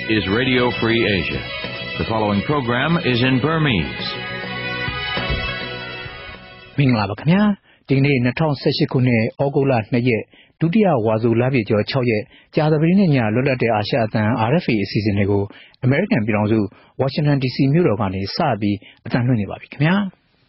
is Radio Free Asia. The following program is in Burmese. မင်္ဂလာပါခင်ဗျာဒီနေ့2018ခုနှစ်ဩဂုတ်လ2ရက်ဒုတိယဝါဆိုလပြည့်ကျော်6ရက်ကြာသပတေးနေ့ညလွတ်လပ်တဲ့အာရှအသံ RFA အစီအစဉ်တွေကို American ပြည်ထောင်စု Washington DC မြို့တော်ကနေစပြီးအသံလွှင့်နေပါပြီခင်ဗျာ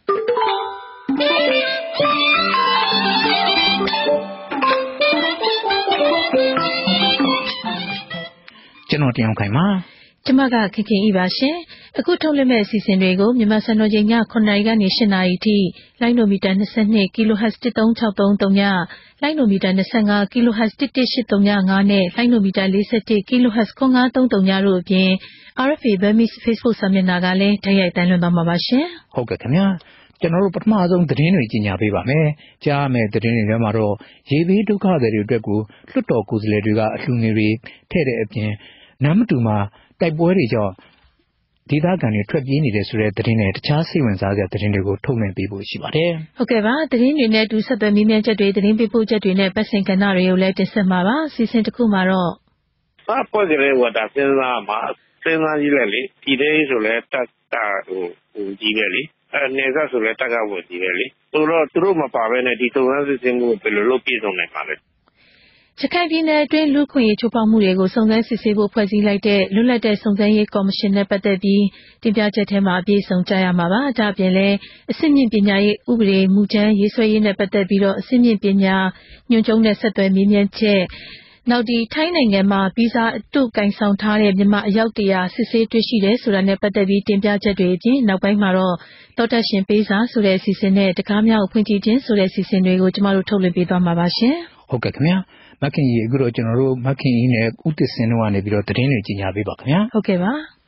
ကျွန်တော်တင်အောင်ခိုင်ပါကျမကခင်ခင်ဤပါရှင်အခုထုတ်လွှင့်မဲ့အစီအစဉ်တွေကိုမြန်မာစံတော်ချိန်ည9:00နာရီကနေ10:00နာရီထိလိုင်းနိုမီတာ22 kHz 13633ညလိုင်းနိုမီတာ25 kHz 11835နဲ့လိုင်းနိုမီတာ41 kHz 9533ညတို့အပြင် RFA Burmese Facebook စာမျက်နှာကလည်းတိုက်ရိုက်တန်းလွှင့်သွားမှာပါရှင်ဟုတ်ကဲ့ခင်ဗျာကျွန်တော်တို့ပထမဆုံးသတင်းတွေကြီးညာပေးပါမယ်ကြားမယ်သတင်းတွေထဲမှာတော့ရေဘေးဒုက္ခတွေအတွက်ကိုလွှတ်တော်ကိုယ်စားလှယ်တွေကအလှူငွေတွေထည့်တဲ့အပြင်နမ်မတူမှာတိုက်ပွဲတွေကြောင့်ဒေသခံတွေထွက်ပြေးနေတဲ့ဆိုတဲ့သတင်းတွေတခြားစိတ်ဝင်စားစရာသတင်းတွေကိုထုတ်လွှင့်ပေးဖို့ရှိပါတယ်ဟုတ်ကဲ့ပါသတင်းတွေနဲ့တူဆက်သွယ်မြင်းမြန်းချက်တွေသတင်းပေးပို့ချက်တွေနဲ့ပတ်စင်ကဏ္ဍတွေကိုလည်းတင်ဆက်မှာပါစီစဉ်တစ်ခုမှာတော့ပေါ်ကြတဲ့ဝတာစဉ်းစားမှာစဉ်းစားကြည့်လိုက်လေဒီလေးဆိုလဲတက်တာဟိုကြီးပဲလေနေစားဆိုလဲတက်ကဝင်ကြီးပဲလေသူတို့မပါဘဲနဲ့ဒီစုံစမ်းစစ်ဆေးမှုကိုဘယ်လိုလုပ်ပြည့်စုံနိုင်မှာလဲရခိုင်ပြည်နယ်အတွင်းလူခွင့်ရေးချိုးဖောက်မှုတွေကိုစုံစမ်းစစ်ဆေးဖို့ဖွဲ့စည်းလိုက်တဲ့လွတ်လပ်တဲ့စုံစမ်းရေးကော်မရှင်နဲ့ပတ်သက်ပြီးတင်ပြချက်ထဲမှာအပြည့်စုံကြားရမှာပါ။ဒါ့အပြင်လည်းအဆင့်မြင့်ပညာရေးဥပဒေမူကြမ်းရေးဆွဲရေးနဲ့ပတ်သက်ပြီးတော့အဆင့်မြင့်ပညာညွှန်ချုပ်နဲ့ဆက်သွယ်မြင်းမြန်းချက်နောက်ဒီထိုင်းနိုင်ငံမှာဗီဇာအတုကင်ဆောင်ထားတဲ့မြန်မာအယောက်100စစ်ဆေးတွေ့ရှိတယ်ဆိုတာနဲ့ပတ်သက်ပြီးတင်ပြချက်တွေအပြင်နောက်ပိုင်းမှာတော့တော်တက်ရှင်ပေးစာဆိုတဲ့အစီအစဉ်နဲ့တကားမြောက်ဖွင့်ကြည့်ခြင်းဆိုတဲ့အစီအစဉ်တွေကိုကျမတို့ထုတ်လွှင့်ပေးသွားမှာပါရှင်။ဟုတ်ကဲ့ခင်ဗျာမခင်ကြီးအခုတော့ကျွန်တော်တို့မခင်ကြီးနဲ့ဦးတစ်စင်တို့ကနေပြီးတော့သတင်းတွေကြီးညာပေးပါခင်ဗျာဟုတ်ကဲ့ပါ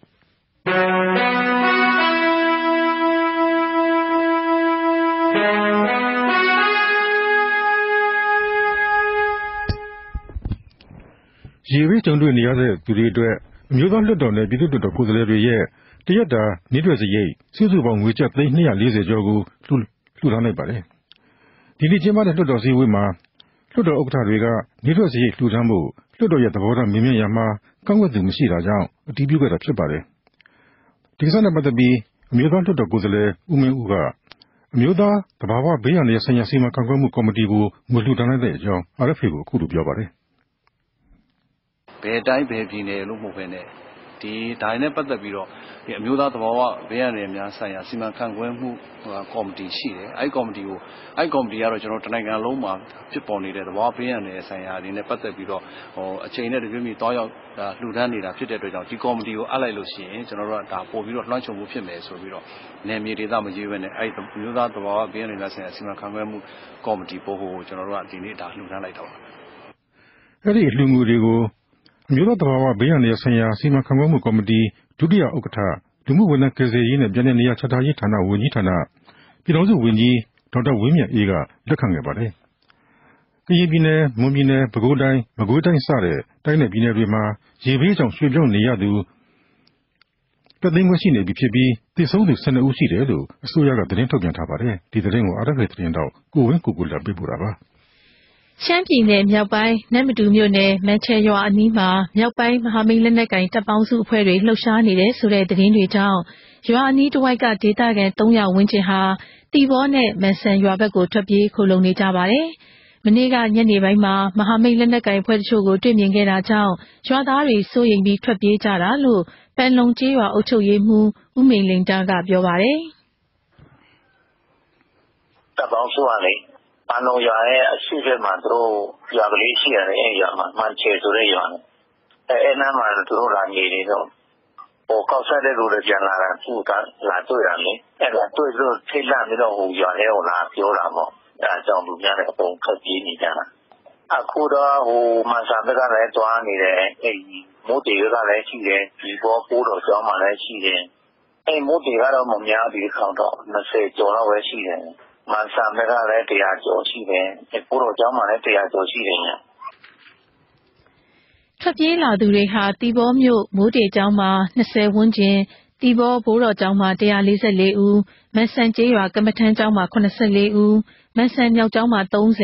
ရေဘေးကြုံတွေ့နေရတဲ့သူတွေအတွက်အမျိုးသားလွှတ်တော်နဲ့ပြည်သူ့လွှတ်တော်ကိုယ်စားလှယ်တွေရဲ့တရက်တာနေ့တွက်စရိတ်စုစုပေါင်းငွေကျပ်240ကျော်ကိုလှူဒါန်းလိုက်ပါတယ်ဒီနေ့ကျင်းပတဲ့လွှတ်တော်စည်းဝေးမှာလွှတ်တော်ဥက္ကဋ္ဌတွေကနေ့တွက်စရိတ်လှူဒါန်းဖို့လွှတ်တော်ရဲ့သဘောထားမြင်မြင်ရမှာကန့်ကွက်သူမရှိတာကြောင့်အတည်ပြုခဲ့တာဖြစ်ပါတယ်ဒီကိစ္စနဲ့ပတ်သက်ပြီးအမျိုးသားလွှတ်တော်ကိုယ်စားလှယ်ဦးမင်းဦးကအမျိုးသားသဘာဝဘေးရန်ဆိုင်ရာစီမံခန့်ခွဲမှုကော်မတီကိုငွေလှူဒါန်းလိုက်တဲ့အကြောင်း RFA ကိုအခုလိုပြောပါတယ်ဘယ်တိုင်းဘယ်ပြည်နယ်လို့မဟုတ်ဘဲနဲ့ဒီတိုင်းနဲ့ပတ်သက်ပြီးတော့ဒီအမျိုးသားသဘာဝဘေးရန်တွေများဆိုင်ရာစီမံခန့်ခွဲမှုကော်မတီရှိတယ်အဲ့ကော်မတီကတော့ကျွန်တော်တနိုင်ငံလုံးမှာဖြစ်ပေါ်နေတဲ့သဘာဝဘေးရန်တွေဆိုင်ရာတွေနဲ့ပတ်သက်ပြီးတော့အချိန်နဲ့တပြေးညီတောင်းရောက်လှူဒန်းနေတာဖြစ်တဲ့အတွက်ကြောင့်ဒီကော်မတီကိုအပ်လိုက်လို့ရှိရင်ကျွန်တော်တို့ကဒါပို့ပြီးတော့လွှမ်းခြုံမှုဖြစ်မယ်ဆိုပြီးတော့နယ်မြေဒေသမရွေးဘဲနဲ့အဲ့အမျိုးသားသဘာဝဘေးရန်တွေများဆိုင်ရာစီမံခန့်ခွဲမှုကော်မတီပို့ဖို့ကျွန်တော်တို့ကဒီနေ့ဒါလှူဒန်းလိုက်တော့အဲ့ဒီလှူငွေတွေကိုအမျိုးသားသဘာဝဘေးရန်တွေဆိုင်ရာစီမံခန့်ခွဲမှုကော်မတီဒုတိယဥက္ကဋ္ဌလူမှုဝန်ထမ်းကယ်ဆယ်ရေးနဲ့ပြည်내နေရာချထားရေးဌာနဝန်ကြီးဌာနပြည်ထောင်စုဝန်ကြီးဒေါက်တာဝင်းမြတ်အေးကလက်ခံခဲ့ပါတယ်။ကရင်ပြည်နယ်မွန်ပြည်နယ်ပဲခူးတိုင်းမကွေးတိုင်းစတဲ့တိုင်းနယ်ပြည်နယ်တွေမှာရေဘေးကြောင့်ရွှေ့ပြောင်းနေရသူတသိန်းခွဲရှိနေပြီဖြစ်ပြီးသေဆုံးသူ12ဦးရှိတယ်လို့အစိုးရကသတင်းထုတ်ပြန်ထားပါတယ်။ဒီသတင်းကိုRFAသတင်းတောက်ကိုဝင်းကိုလာပေးပို့တာပါရှမ်းပြည်နယ်မြောက်ပိုင်းနမ်မတူမြို့နယ်မန်ချဲရွာအနီးမှာမြောက်ပိုင်းမဟာမိတ်လက်နက်ကိုင်တပ်ပေါင်းစုအဖွဲ့တွေလှုပ်ရှားနေတဲ့ဆိုတဲ့သတင်းတွေကြောင့်ရွာအနီးတစ်ဝိုက်ကဒေသခံ300ဝန်းကျင်ဟာတီဘောနဲ့မန်ဆန်ရွာဘက်ကိုထွက်ပြေးခိုလုံနေကြပါတယ်။မနေ့ကညနေပိုင်းမှာမဟာမိတ်လက်နက်ကိုင်အဖွဲ့တချို့ကိုတွေ့မြင်ခဲ့တာကြောင့်ရွာသားတွေစိုးရိမ်ပြီးထွက်ပြေးကြတာလို့ပန်လုံကျေးရွာအုပ်ချုပ်ရေးမှူးဦးမိန်လင်းတားကပြောပါတယ်။တပ်ပေါင်းစုကလေပန်လုံရွာရဲ့အရှိတ်မှာသူတို့ရွာကလေးရှိရတယ်အဲ့ရွာမှာမန်ချေဆိုတဲ့ရွာနဲ့အဲ့နားမှာသူတို့လာနေနေတော့ကောက်ဆက်တဲ့လူတွေပြန်လာတာသူကလာတွေ့တာလေအဲ့ဒါတွေ့လို့ထိတ်လန့်ပြီးတော့ဟိုရွာထဲကိုလာပြောတာပေါ့အဲ့အကြောင်းလူများလည်းအကုန်ခက်ပြေးနေကြတာအခုတော့ဟိုမန်ဆာဘက်ကလည်းတွားနေတယ်အဲ့မိုးတေကလည်းရှိတယ်ဒီဘောပိုးတော်ကျောင်းမှာလည်းရှိတယ်အဲ့မိုးတေကတော့မများဒီခေါတော့20ကျော်တော့ပဲရှိတယ်မန်ဆာဘက်ကလည်း100ကျော်ရှိတယ်ပိုးတော်ကျောင်းမှာလည်း100ကျော်ရှိတယ်ညာထွက်ပြေးလာသူတွေဟာတီဘောမြို့မိုးတေကျောင်းမှာ20ဝန်းကျင်တီဘောဘိုးတော်ကျောင်းမှာ144ဦးမန်ဆန်ကျေးရွာကမ္မထမ်းကျောင်းမှာ84ဦးမန်ဆန်မြောက်ကျောင်းမှာ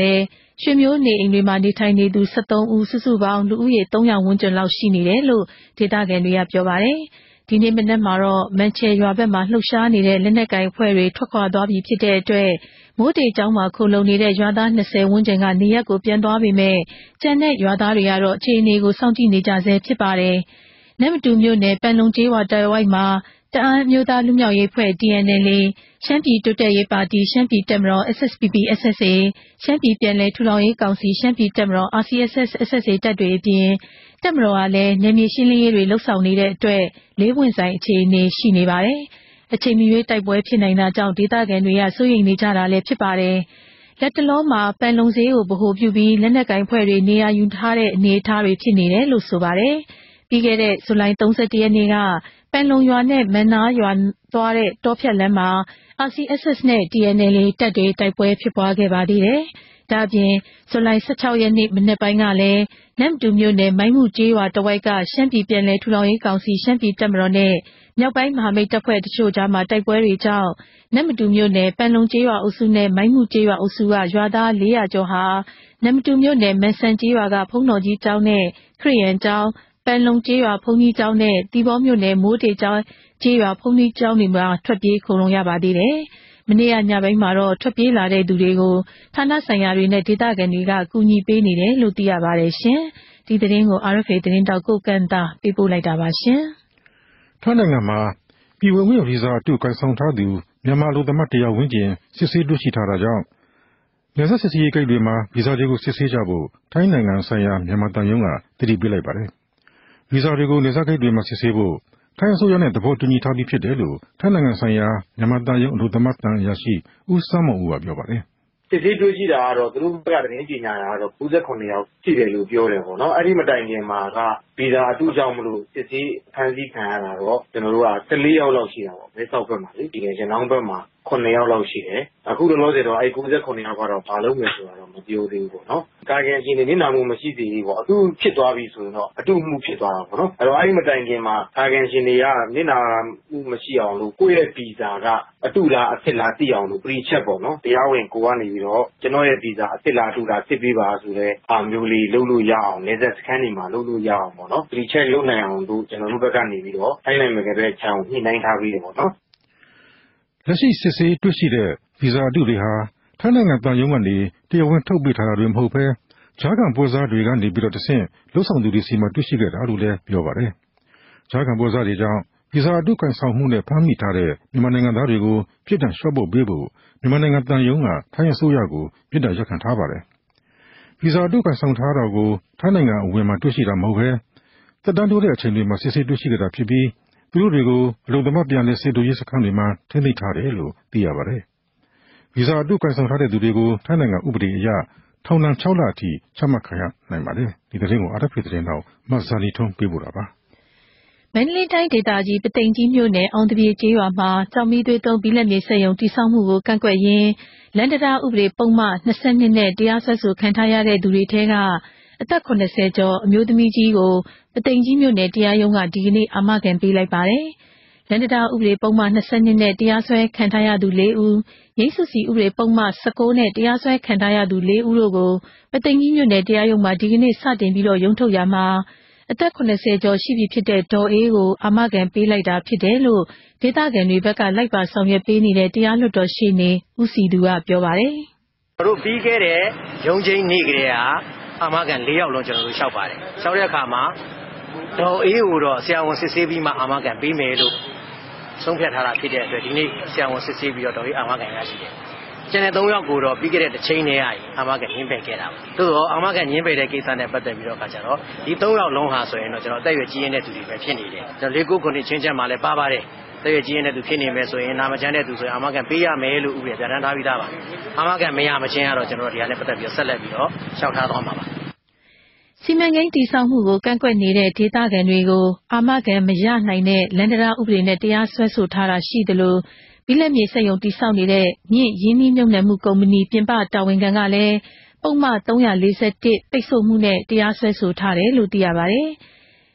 30ရွှေမျိုးနေအိမ်တွေမှာနေထိုင်နေသူ73ဦးစုစုပေါင်းလူဦးရေ300ဝန်းကျင်လောက်ရှိနေတယ်လို့ဒေသခံတွေကပြောပါတယ်ဒီနေ့မနက်မှာတော့မန်ချေရွာဘက်မှာလှုပ်ရှားနေတဲ့လက်နက်ကိုင်အဖွဲ့တွေထွက်ခွာသွားပြီဖြစ်တဲ့အတွက်မိုးတေကျောင်းမှာခိုလုံနေတဲ့ရွာသား20ဝန်းကျင်ကနေရက်ကိုပြန်သွားပေမဲ့ကျန်တဲ့ရွာသားတွေကတော့အခြေအနေကိုစောင့်ကြည့်နေကြဆဲဖြစ်ပါတယ်နမ်မတူမြို့နယ်ပန်လုံကျေးရွာတရဝိုက်မှာတအန်းမျိုးသားလူမျိုးရေးဖွဲ့ TNLA ရှမ်းပြည်တိုးတက်ရေးပါတီရှမ်းပြည်တပ်မတော် SSPP/SSA ရှမ်းပြည်ပြည်နယ်ထူထောင်ရေးကောင်စီရှမ်းပြည်တပ်မတော် RCSS/SSA တပ်တွေအပြင်တပ်မတော်ကလည်းနယ်မြေရှင်းလင်းရေးတွေလှုပ်ဆောင်နေတဲ့အတွက်လေးပွင့်ဆိုင်အခြေအနေရှိနေပါတယ်။အချိန်မီ၍တိုက်ပွဲဖြစ်နိုင်တာကြောင့်ဒေသခံတွေကစိုးရိမ်နေကြတာလည်းဖြစ်ပါတယ်။လက်တလုံးမှာပန်လုံဈေးကိုဗဟိုပြုပြီးလက်နက်ကိုင်ဖွဲ့တွေနေရာယူထားတဲ့အနေအထားတွေဖြစ်နေတယ်လို့ဆိုပါတယ်။ပြီးခဲ့တဲ့ဇူလိုင်31ရက်နေ့ကပန်လုံရွာနဲ့မန်နာရွာသွားတဲ့တောဖြတ်လမ်းမှာ RCSS နဲ့ TNLA တပ်တွေတိုက်ပွဲဖြစ်ပွားခဲ့ပါသေးတယ်။ဒါ့အပြင်ဇူလိုင်16ရက်နေ့မနက်ပိုင်းကလည်းနမ်တူမြို့နယ်မိုင်းမှုကျေးရွာတဝိုက်ကရှမ်းပြည်ပြည်နယ်ထူထောင်ရေးကောင်စီရှမ်းပြည်တပ်မတော်နဲ့မြောက်ပိုင်းမဟာမိတ်တပ်ဖွဲ့တချို့ကြားမှာတိုက်ပွဲတွေကြောင့်နမ်တူမြို့နယ်ပန်လုံကျေးရွာအုပ်စုနဲ့မိုင်းမှုကျေးရွာအုပ်စုကရွာသား400ကျော်ဟာနမ်တူမြို့နယ်မန်ဆန်ကျေးရွာကဖုံးတော်ကြီးကျောင်းနဲ့ခရစ်ယာန်ကျောင်းပန်လုံကျေးရွာဘုန်းကြီးကျောင်းနဲ့တီဘောမြို့နယ်မိုးတေကျောင်းကျေးရွာဘုန်းကြီးကျောင်းတွေမှာထွက်ပြေးခိုလုံရပါသေးတယ်။မနေ့ကညပိုင်းမှာတော့ထွက်ပြေးလာတဲ့သူတွေကိုဌာနဆိုင်ရာတွေနဲ့ဒေသခံတွေကကူညီပေးနေတယ်လို့သိရပါတယ်ရှင်။ဒီသတင်းကို RFA သတင်းတောက်ကိုကန့်တာပေးပို့လိုက်တာပါရှင်။ထိုင်းနိုင်ငံမှာပြည်ဝင်ခွင့်ဗီဇာအတုကိုင်ဆောင်ထားသူမြန်မာလူသမား100ဝန်းကျင်စစ်ဆေးတွေ့ရှိထားတာကြောင့်နယ်စပ်စစ်ဆေးရေးဂိတ်တွေမှာဗီဇာတွေကိုစစ်ဆေးကြဖို့ထိုင်းနိုင်ငံဆိုင်ရာမြန်မာတန်ယုံကတတိပေးလိုက်ပါတယ်။ဗီဇာတွေကိုနယ်စပ်ဂိတ်တွေမှာစစ်ဆေးဖို့ထိုင်းအစိုးရနဲ့သဘောတူညီထားပြီးဖြစ်တယ်လို့ထိုင်းနိုင်ငံဆိုင်ရာမြန်မာတန်ယုံအလို့သမတ်တန်ရရှိဦးစမ်းမောင်ဦးကပြောပါတယ်။စစ်ဆေးတွေ့ရှိတာကတော့သူတို့ကသတင်းကြေညာတာကတော့98ယောက်ရှိတယ်လို့ပြောတယ်ပေါ့နော်။အဲ့ဒီမတိုင်ခင်မှာကဗီဇာအတုကြောင့်မလို့စစ်ဆေးဖမ်းဆီးခံရတာတော့ကျွန်တော်တို့က14ယောက်လောက်ရှိတာပေါ့။မဲဆောက်ဘက်မှာလေဒီကရနောင်းဘက်မှာ9ယောက်လောက်ရှိတယ်။အခုလောလောဆယ်တော့အဲ့98ယောက်ကတော့ဘာလုပ်မယ်ဆိုတာတော့မပြောသေးဘူးပေါ့နော်။ကာကင်ရှင်နေနစ်နာမှုမရှိသေးဘူးပေါ့။အခုဖြစ်သွားပြီဆိုရင်တော့အတုမှုဖြစ်သွားတာပေါ့နော်။အဲ့တော့အဲ့ဒီမတိုင်ခင်မှာကာကင်ရှင်တွေကနစ်နာမှုမရှိအောင်လို့ကိုယ့်ရဲ့ဗီဇာကအတုလားအဖြစ်လားသိအောင်လို့ pre-check ပေါ့နော်။တရားဝင်ကိုကနေပြီးတော့ကျွန်တော်ရဲ့ဗီဇာအဖြစ်လားအတုလားစစ်ပေးပါဆိုတဲ့အားမျိုးလေးလုပ်လို့ရအောင်နယ်စပ်စခန်းတွေမှာလုပ်လို့ရအောင်ပေါ့နော်။ pre-check လုပ်နိုင်အောင်လို့ကျွန်တော်တို့ဘက်ကနေပြီးတော့ထိုင်းနိုင်ငံရဲ့ခြံကိုညှိနှိုင်းထားပြီးတယ်ပေါ့နော်။လက်ရှိစစ်ဆေးတွေ့ရှိတဲ့ဗီဇာအတုတွေဟာထိုင်းနိုင်ငံတန်ယုံကနေတရားဝင်ထုတ်ပေးထားတာတွေမဟုတ်ဘဲဂျားကန်ပွဲစားတွေကနေပြီးတော့တဆင့်လှုပ်ဆောင်သူတွေစီမှာတွေ့ရှိခဲ့တာလို့လည်းပြောပါတယ်။ဂျားကန်ပွဲစားတွေကြောင့်ဗီဇာအတုကန်ဆောင်မှုနဲ့ဖမ်းမိထားတဲ့မြန်မာနိုင်ငံသားတွေကိုပြည်ထောင်လျှော့ဖို့ပေးဖို့မြန်မာနိုင်ငံတန်ယုံကထိုင်းအစိုးရကိုပြည်ထောင်ရက်ခံထားပါတယ်။ဗီဇာအတုကန်ဆောင်ထားတာကိုထိုင်းနိုင်ငံအဝင်မှာတွေ့ရှိတာမဟုတ်ဘဲတက်တန်းတိုးတဲ့အချိန်တွေမှာစစ်ဆေးတွေ့ရှိခဲ့တာဖြစ်ပြီးသူတို့တွေကိုအလုံသမားပြန်လည်စေတူရေးစခန်းတွေမှာထိန်းသိမ်းထားတယ်လို့သိရပါတယ်။ဗီဇာအတုကန်ဆောင်ထားတဲ့သူတွေကိုထိုင်းနိုင်ငံဥပဒေအရထောင်ဒဏ်6လအထိချမှတ်ခံရနိုင်ပါတယ်။ဒီသတင်းကို RFA သတင်းတောက်မဇာလီထုံးပေးပို့တာပါ။မန္တလေးတိုင်းဒေသကြီးပသိမ်ကြီးမြို့နယ်အောင်တပြေကျေးရွာမှာကျောက်မီးသွေးသုံးဘိလက်မြေစက်ရုံတည်ဆောက်မှုကိုကန့်ကွက်ရင်းလန်ဒတာဥပဒေပုံမှန်22နဲ့တရားစွဲဆိုခံထားရတဲ့သူတွေထဲကအသက်80ကျော်အမျိုးသမီးကြီးကိုပသိမ်ကြီးမြို့နယ်တရားရုံးကဒီကနေ့အာမခံပေးလိုက်ပါတယ်။လန်ဒတာဥပဒေပုံမှန်22နဲ့တရားစွဲခံထားရသူ4ဦးရိတ်စုစီဥပဒေပုံမှန်19နဲ့တရားစွဲခံထားရသူ4ဦးတို့ကိုပသိမ်ကြီးမြို့နယ်တရားရုံးမှာဒီကနေ့စတင်ပြီးတော့ရုံးထုတ်ရမှာအသက်80ကျော်ရှိပြီဖြစ်တဲ့ဒေါ်အေးကိုအာမခံပေးလိုက်တာဖြစ်တယ်လို့ဒေသခံတွေဘက်ကလိုက်ပါဆောင်ရွက်ပေးနေတဲ့တရားလွှတ်တော်ရှေ့နေဦးစီသူကပြောပါတယ်။တို့ပြီးခဲ့တဲ့ရုံးချင်းနေ့ကလေးကအာမခံ4ယောက်လုံးကျွန်တော်တို့လျှောက်ပါတယ်။လျှောက်တဲ့အခါမှာဒေါ်အေးကိုတော့ဆရာဝန်စစ်ဆေးပြီးမှအာမခံပေးမယ်လို့ဆုံးဖြတ်ထားတာဖြစ်တဲ့အတွက်ဒီနေ့ဆရာဝန်စစ်ဆေးပြီးတော့ဒေါ်အေးအာမခံရရှိတယ်။ကျန်တဲ့3ယောက်ကိုတော့ပြီးခဲ့တဲ့တစ်ချိန်တည်းအာမခံညှင်းပယ်ခဲ့တာပါ။သို့တော့အာမခံညှင်းပယ်တဲ့ကိစ္စနဲ့ပတ်သက်ပြီးတော့ခါကျတော့ဒီ3ယောက်လုံးဟာဆိုရင်တော့ကျွန်တော်အသက်အရွယ်ကြီးရင်းတဲ့သူတွေပဲဖြစ်နေတယ်။ကျွန်တော်49ချင်းချက်မှလည်းပါပါတယ်။သက်ရွယ်ကြီးရင်းတဲ့သူဖြစ်နေမယ်ဆိုရင်နာမကျန်းတဲ့သူဆိုရင်အာမခံပေးရမယ်လို့ဥပဒေပြဋ္ဌာန်းထားပြီးသားပါ။အာမခံမရမချင်းကတော့ကျွန်တော်တို့ဒီဟာနဲ့ပတ်သက်ပြီးဆက်လက်ပြီးတော့ရှောက်ထားသွားမှာပါ။စီမံကိန်းတည်ဆောက်မှုကိုကန့်ကွက်နေတဲ့ဒေသခံတွေကိုအာမခံမရနိုင်တဲ့လန်ဒတာဥပဒေနဲ့တရားစွဲဆိုထားတာရှိသလိုဘိလက်မြေစက်ရုံတည်ဆောက်နေတဲ့မြင့်ရင်းနှီးမြှုပ်နှံမှုကုမ္ပဏီပြင်ပတာဝန်ခံကလည်းပုံမှန်341ပိတ်ဆို့မှုနဲ့တရားစွဲဆိုထားတယ်လို့သိရပါတယ်။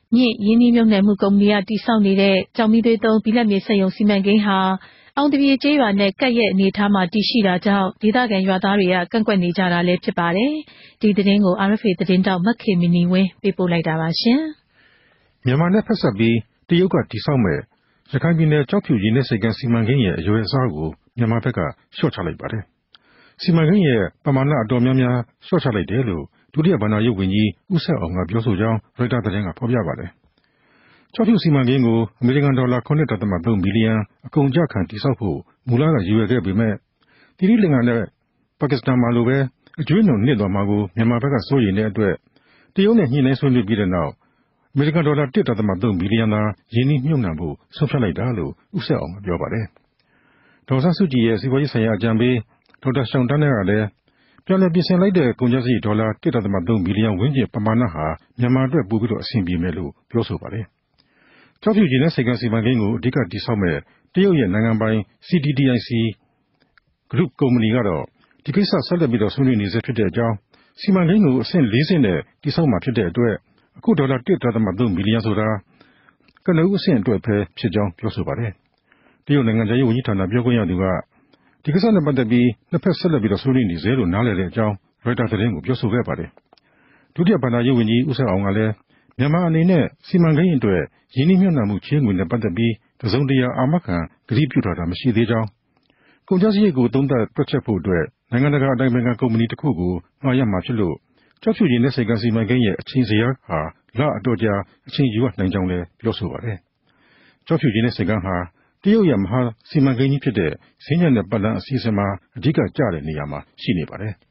မြင့်ရင်းနှီးမြှုပ်နှံမှုကုမ္ပဏီကတည်ဆောက်နေတဲ့ကြောင်မီသွေးသုံးဘိလပ်မြေစက်ရုံစီမံကိန်းဟာအောင်တပြေကျေးရွာနဲ့ကပ်ရဲ့အနေအထားမှာတည်ရှိတာကြောင့်ဒေသခံရွာသားတွေကကန့်ကွက်နေကြတာလည်းဖြစ်ပါတယ်။ဒီသတင်းကို RFA သတင်းတောက်မခေမီနီဝင်းပေးပို့လိုက်တာပါရှင်။မြန်မာနဲ့ဖက်ဆက်ပြီးတရုတ်ကတည်ဆောက်မဲ့ရခိုင်ပြည်နယ်ကျောက်ဖြူရင်းနှီးစိတ်ကမ်းစီမံကိန်းရဲ့အရွယ်အစားကိုမြန်မာဘက်ကလျှော့ချလိုက်ပါတယ်။စီမံကိန်းရဲ့ပမာဏအတော်များများလျှော့ချလိုက်တယ်လို့ဒုတိယဘဏ္ဍာရေးဝန်ကြီးဦးဆက်အောင်ကပြောဆိုကြောင်းရိုက်တာသတင်းကဖော်ပြပါတယ်။ကျောက်ဖြူစီမံကိန်းကိုအမေရိကန်ဒေါ်လာ 9.3 ဘီလီယံအကုန်အကျခံတည်ဆောက်ဖို့မူလကရည်ရွယ်ခဲ့ပေမဲ့တိရိလင်္ကာနဲ့ပါကစ္စတန်မှာလိုပဲအကျွေးနှုံနစ်သွားမှာကိုမြန်မာဘက်ကစိုးရိမ်တဲ့အတွက်တရုတ်နဲ့ညှိနှိုင်းဆွေးနွေးပြီးတဲ့နောက်အမေရိကန်ဒေါ်လာ 1.3 ဘီလီယံသာရင်းနှီးမြှုပ်နှံဖို့ဆုံးဖြတ်လိုက်တာလို့ဦးဆက်အောင်ကပြောပါတယ်။ဒေါ်ဆန်းစုကြည်ရဲ့စီးပွားရေးဆိုင်ရာအကြံပေးဒေါက်တာရှောင်းတန်းကလည်းပြန်လည်ပြင်ဆင်လိုက်တဲ့ကုန်ကျစရိတ်ဒေါ်လာ 1.3 ဘီလီယံဝန်းကျင်ပမာဏဟာမြန်မာအတွက်ပိုပြီးတော့အဆင်ပြေမယ်လို့ပြောဆိုပါတယ်။ကျောက်ဖြူရေနက်ဆိပ်ကမ်းစီမံကိန်းကိုအဓိကတည်ဆောက်မဲ့တရုတ်ရဲ့နိုင်ငံပိုင် CDDIC Group ကုမ္ပဏီကတော့ဒီကိစ္စဆက်လက်ပြီးတော့ဆွေးနွေးနေစေဖြစ်တဲ့အကြောင်းစီမံကိန်းကိုအဆင့် 4 ဆင့်နဲ့တည်ဆောက်မှာဖြစ်တဲ့အတွက်အခုဒေါ်လာ 1.3 ဘီလီယံဆိုတာကနဦးအဆင့်အတွက်ပဲဖြစ်ကြောင်းပြောဆိုပါတယ်။တရုတ်နိုင်ငံခြားရေးဝန်ကြီးဌာနပြောခွင့်ရသူကဒီကိစ္စနဲ့ပတ်သက်ပြီးနှစ်ဖက်ဆက်လက်ပြီးတော့ဆွေးနွေးနေစေလို့နားလည်တဲ့အကြောင်းရိုက်တာသတင်းကိုပြောဆိုခဲ့ပါတယ်။ဒုတိယဘဏ္ဍာရေးဝန်ကြီးဦးဆက်အောင်ကလည်းမြန်မာအနေနဲ့စီမံကိန်းအတွက်ရင်းနှီးမြှုပ်နှံမှုချေးငွေနဲ့ပတ်သက်ပြီးတစုံတရာအာမခံကတိပြုထားတာမရှိသေးကြောင်းကုန်ကျစရိတ်ကိုသုံးသပ်တွက်ချက်ဖို့အတွက်နိုင်ငံတကာအတိုင်းအမြံကုမ္ပဏီတစ်ခုကိုမှာရမှာဖြစ်လို့ကျောက်ဖြူရင်းနှီးစိတ်ကမ်းစီမံကိန်းရဲ့အချိန်ဇယားဟာလအတော်ကြာအချိန်ယူရနိုင်ကြောင်းလည်းပြောဆိုပါတယ်။ကျောက်ဖြူရင်းနှီးစိတ်ကမ်းဟာတရုတ်ရဲ့မဟာစီမံကိန်းကြီးဖြစ်တဲ့ဈေးညံတဲ့ပတ်လန်းအစီအစဉ်မှာအဓိကကျတဲ့နေရာမှာရှိနေပါတယ်။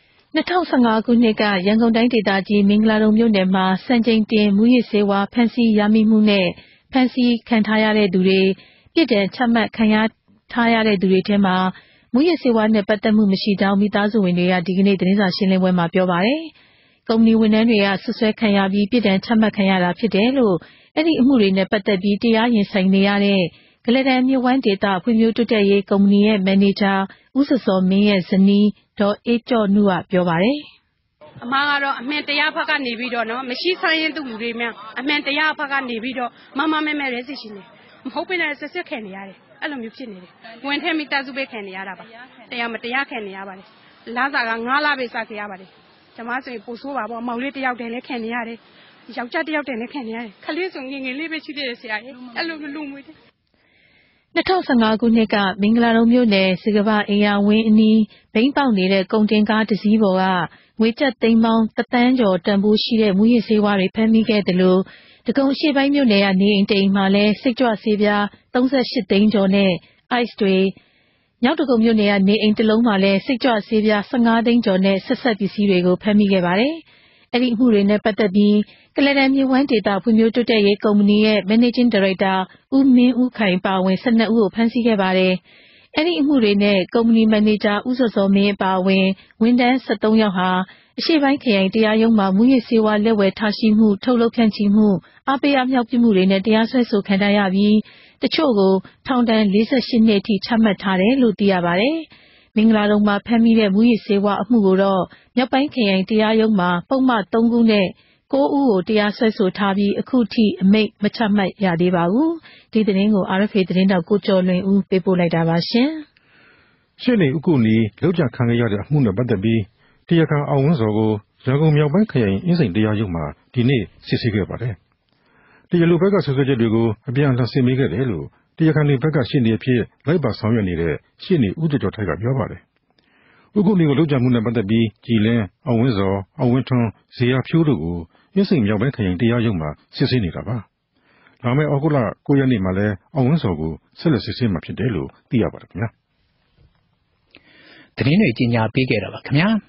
2015ခုနှစ်ကရန်ကုန်တိုင်းဒေသကြီးမင်္ဂလာဒုံမြို့နယ်မှာစံချိန်တင်မူရစ်ဆေးဝါးဖမ်းဆီးရမိမှုနဲ့ဖမ်းဆီးခံထားရတဲ့သူတွေပြည်ထံချမှတ်ခံရထားရတဲ့သူတွေထဲမှာမူရစ်ဆေးဝါးနဲ့ပတ်သက်မှုမရှိကြောင်းမိသားစုဝင်တွေကဒီကနေ့သတင်းစာရှင်းလင်းပွဲမှာပြောပါတယ်။ကုမ္ပဏီဝန်ထမ်းတွေကဆွဆွဲခံရပြီးပြည်ထံချမှတ်ခံရတာဖြစ်တယ်လို့အဲ့ဒီအမှုတွေနဲ့ပတ်သက်ပြီးတရားရင်ဆိုင်နေရတဲ့ကလဒန်မြဝန်းဒေတာဖွံ့ဖြိုးတိုးတက်ရေးကုမ္ပဏီရဲ့မန်နေဂျာဦးစောမင်းရဲ့ဇနီးဒေါ်အေးကျော်နုကပြောပါတယ်။အမှားကတော့အမှန်တရားဘက်ကနေပြီးတော့နော်မရှိဆိုင်ရင်သူလူတွေများအမှန်တရားဘက်ကနေပြီးတော့မမမဲမဲရဲစီရှင်နေမဟုတ်ပင်လည်းဆက်ခံနေရတယ်အဲ့လိုမျိုးဖြစ်နေတယ်ဝင်ထဲမိသားစုပဲခံနေရတာပါတရားမတရားခံနေရပါတယ်လစာက9လပဲစခဲ့ရပါတယ်ကျမဆိုရင်ပို့ဆိုးပါပေါ့မောင်လေးတယောက်တည်းလည်းခံနေရတယ်ယောက်ျားတယောက်တည်းလည်းခံနေရတယ်ခလေးဆိုငယ်ငယ်လေးပဲရှိသေးတယ်ဆရာကြီးအဲ့လိုလူမွေးတယ် 2015ခုနှစ်ကမင်္ဂလာဒုံမြို့နယ်စကဘာအင်ယာဝင်းအနီးဘိန်းပေါက်နေတဲ့ကုန်တင်ကားတစ်စီးပေါ်ကငွေကျပ်သိန်းပေါင်း1 သန်းကျော်တန်ဖိုးရှိတဲ့မူရစ်ဆေးဝါးတွေဖမ်းမိခဲ့တယ်လို့ဒဂုံရှေ့ပိုင်းမြို့နယ်ကနေအိမ်တိမ်မှာလဲစိတ်ကြွဆေးပြား38သိန်းကျော်နဲ့ ice တွေမြောက်ဒဂုံမြို့နယ်ကနေအိမ်တစ်လုံးမှာလဲစိတ်ကြွဆေးပြား15သိန်းကျော်နဲ့ဆက်ဆက်ပစ္စည်းတွေကိုဖမ်းမိခဲ့ပါတယ်။အဲ့ဒီအမှုတွေနဲ့ပတ်သက်ပြီးကလဒန်မြဝန်းဒေတာဖွံ့ဖြိုးတိုးတက်ရေးကုမ္ပဏီရဲ့ Managing Director ဦးမင်းဦးခိုင်ပါဝင်12ဦးကိုဖမ်းဆီးခဲ့ပါတယ်။အဲ့ဒီအမှုတွေနဲ့ကုမ္ပဏီမန်နေဂျာဦးစောမင်းပါဝင်ဝန်ထမ်း73ယောက်ဟာအရှေ့ပိုင်းခရိုင်တရားရုံးမှာမူရစ်ဆေးဝါးလက်ဝယ်ထားရှိမှုထုတ်လုပ်ဖြန့်ချိမှုအားပေးအမြောက်ပြုမှုတွေနဲ့တရားစွဲဆိုခံရပြီးတချို့ကိုထောင်ဒဏ်48နှစ်အထိချမှတ်ထားတယ်လို့သိရပါတယ်။မင်္ဂလာဒုံမှာဖမ်းမိတဲ့မူရစ်ဆေးဝါးအမှုကိုတော့မြောက်ပိုင်းခရိုင်တရားရုံးမှာပုံမှန်3ခုနဲ့9ဦးကိုတရားစွဲဆိုထားပြီးအခုထိအမိန့်မချမှတ်ရသေးပါဘူး။ဒီသတင်းကို RFA သတင်းတောက်ကိုကျော်လွင်ဦးပေးပို့လိုက်တာပါရှင်။ရှေ့နေဥက္ကုနီလောက်ကျခံရတဲ့အမှုနဲ့ပတ်သက်ပြီးတရားခံအောင်ဝင်းစောကိုရန်ကုန်မြောက်ပိုင်းခရိုင်အင်းစိန်တရားရုံးမှာဒီနေ့စစ်ဆေးခဲ့ပါတယ်။တရားလိုဘက်ကဆွေးနွေးချက်တွေကိုအပြန်အလှန်စစ်မေးခဲ့တယ်လို့တရားခံတွေဘက်ကရှေ့နေအဖြစ်လိုက်ပါဆောင်ရွက်နေတဲ့ရှေ့နေဦးကျော်ထိုက်ကပြောပါတယ်။ဥက္ကုနီကိုလောက်ကျမှုနဲ့ပတ်သက်ပြီးကြည်လင်းအောင်ဝင်းစောအောင်ဝင်းထွန်းဇေယျဖြိုးတို့ကိုအင်းစိန်မြောက်ပိုင်းခရိုင်တရားရုံးမှာစစ်ဆေးနေတာပါ။လာမယ့်ဩဂုတ်လ9ရက်နေ့မှာလဲအောင်ဝင်းစောကိုဆက်လက်စစ်ဆေးမှာဖြစ်တယ်လို့သိရပါတယ်ခင်ဗျာ။သတင်းတွေကြီးညာပေးခဲ့တာပါခင်ဗျာ။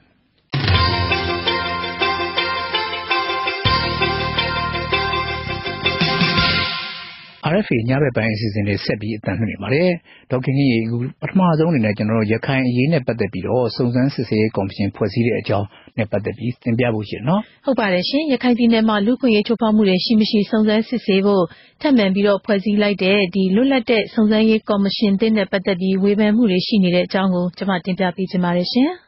RFA ညဘက်ပိုင်းအစီအစဉ်တွေဆက်ပြီးအသံလွှင့်နေပါတယ်။ဒေါက်ခင်ကြီးအခုပထမဆုံးအနေနဲ့ကျွန်တော်တို့ရခိုင်အရေးနဲ့ပတ်သက်ပြီးတော့စုံစမ်းစစ်ဆေးရေးကော်မရှင်ဖွဲ့စည်းတဲ့အကြောင်းနဲ့ပတ်သက်ပြီးသင်ပြဖို့ရှိနော်။ဟုတ်ပါတယ်ရှင်။ရခိုင်ပြည်နယ်မှာလူ့ခွင့်ရေးချိုးဖောက်မှုတွေရှိမရှိစုံစမ်းစစ်ဆေးဖို့ထပ်မံပြီးတော့ဖွဲ့စည်းလိုက်တဲ့ဒီလွတ်လပ်တဲ့စုံစမ်းရေးကော်မရှင်သစ်နဲ့ပတ်သက်ပြီးဝေဖန်မှုတွေရှိနေတဲ့အကြောင်းကိုကျွန်မတင်ပြပေးချင်ပါတယ်ရှင်။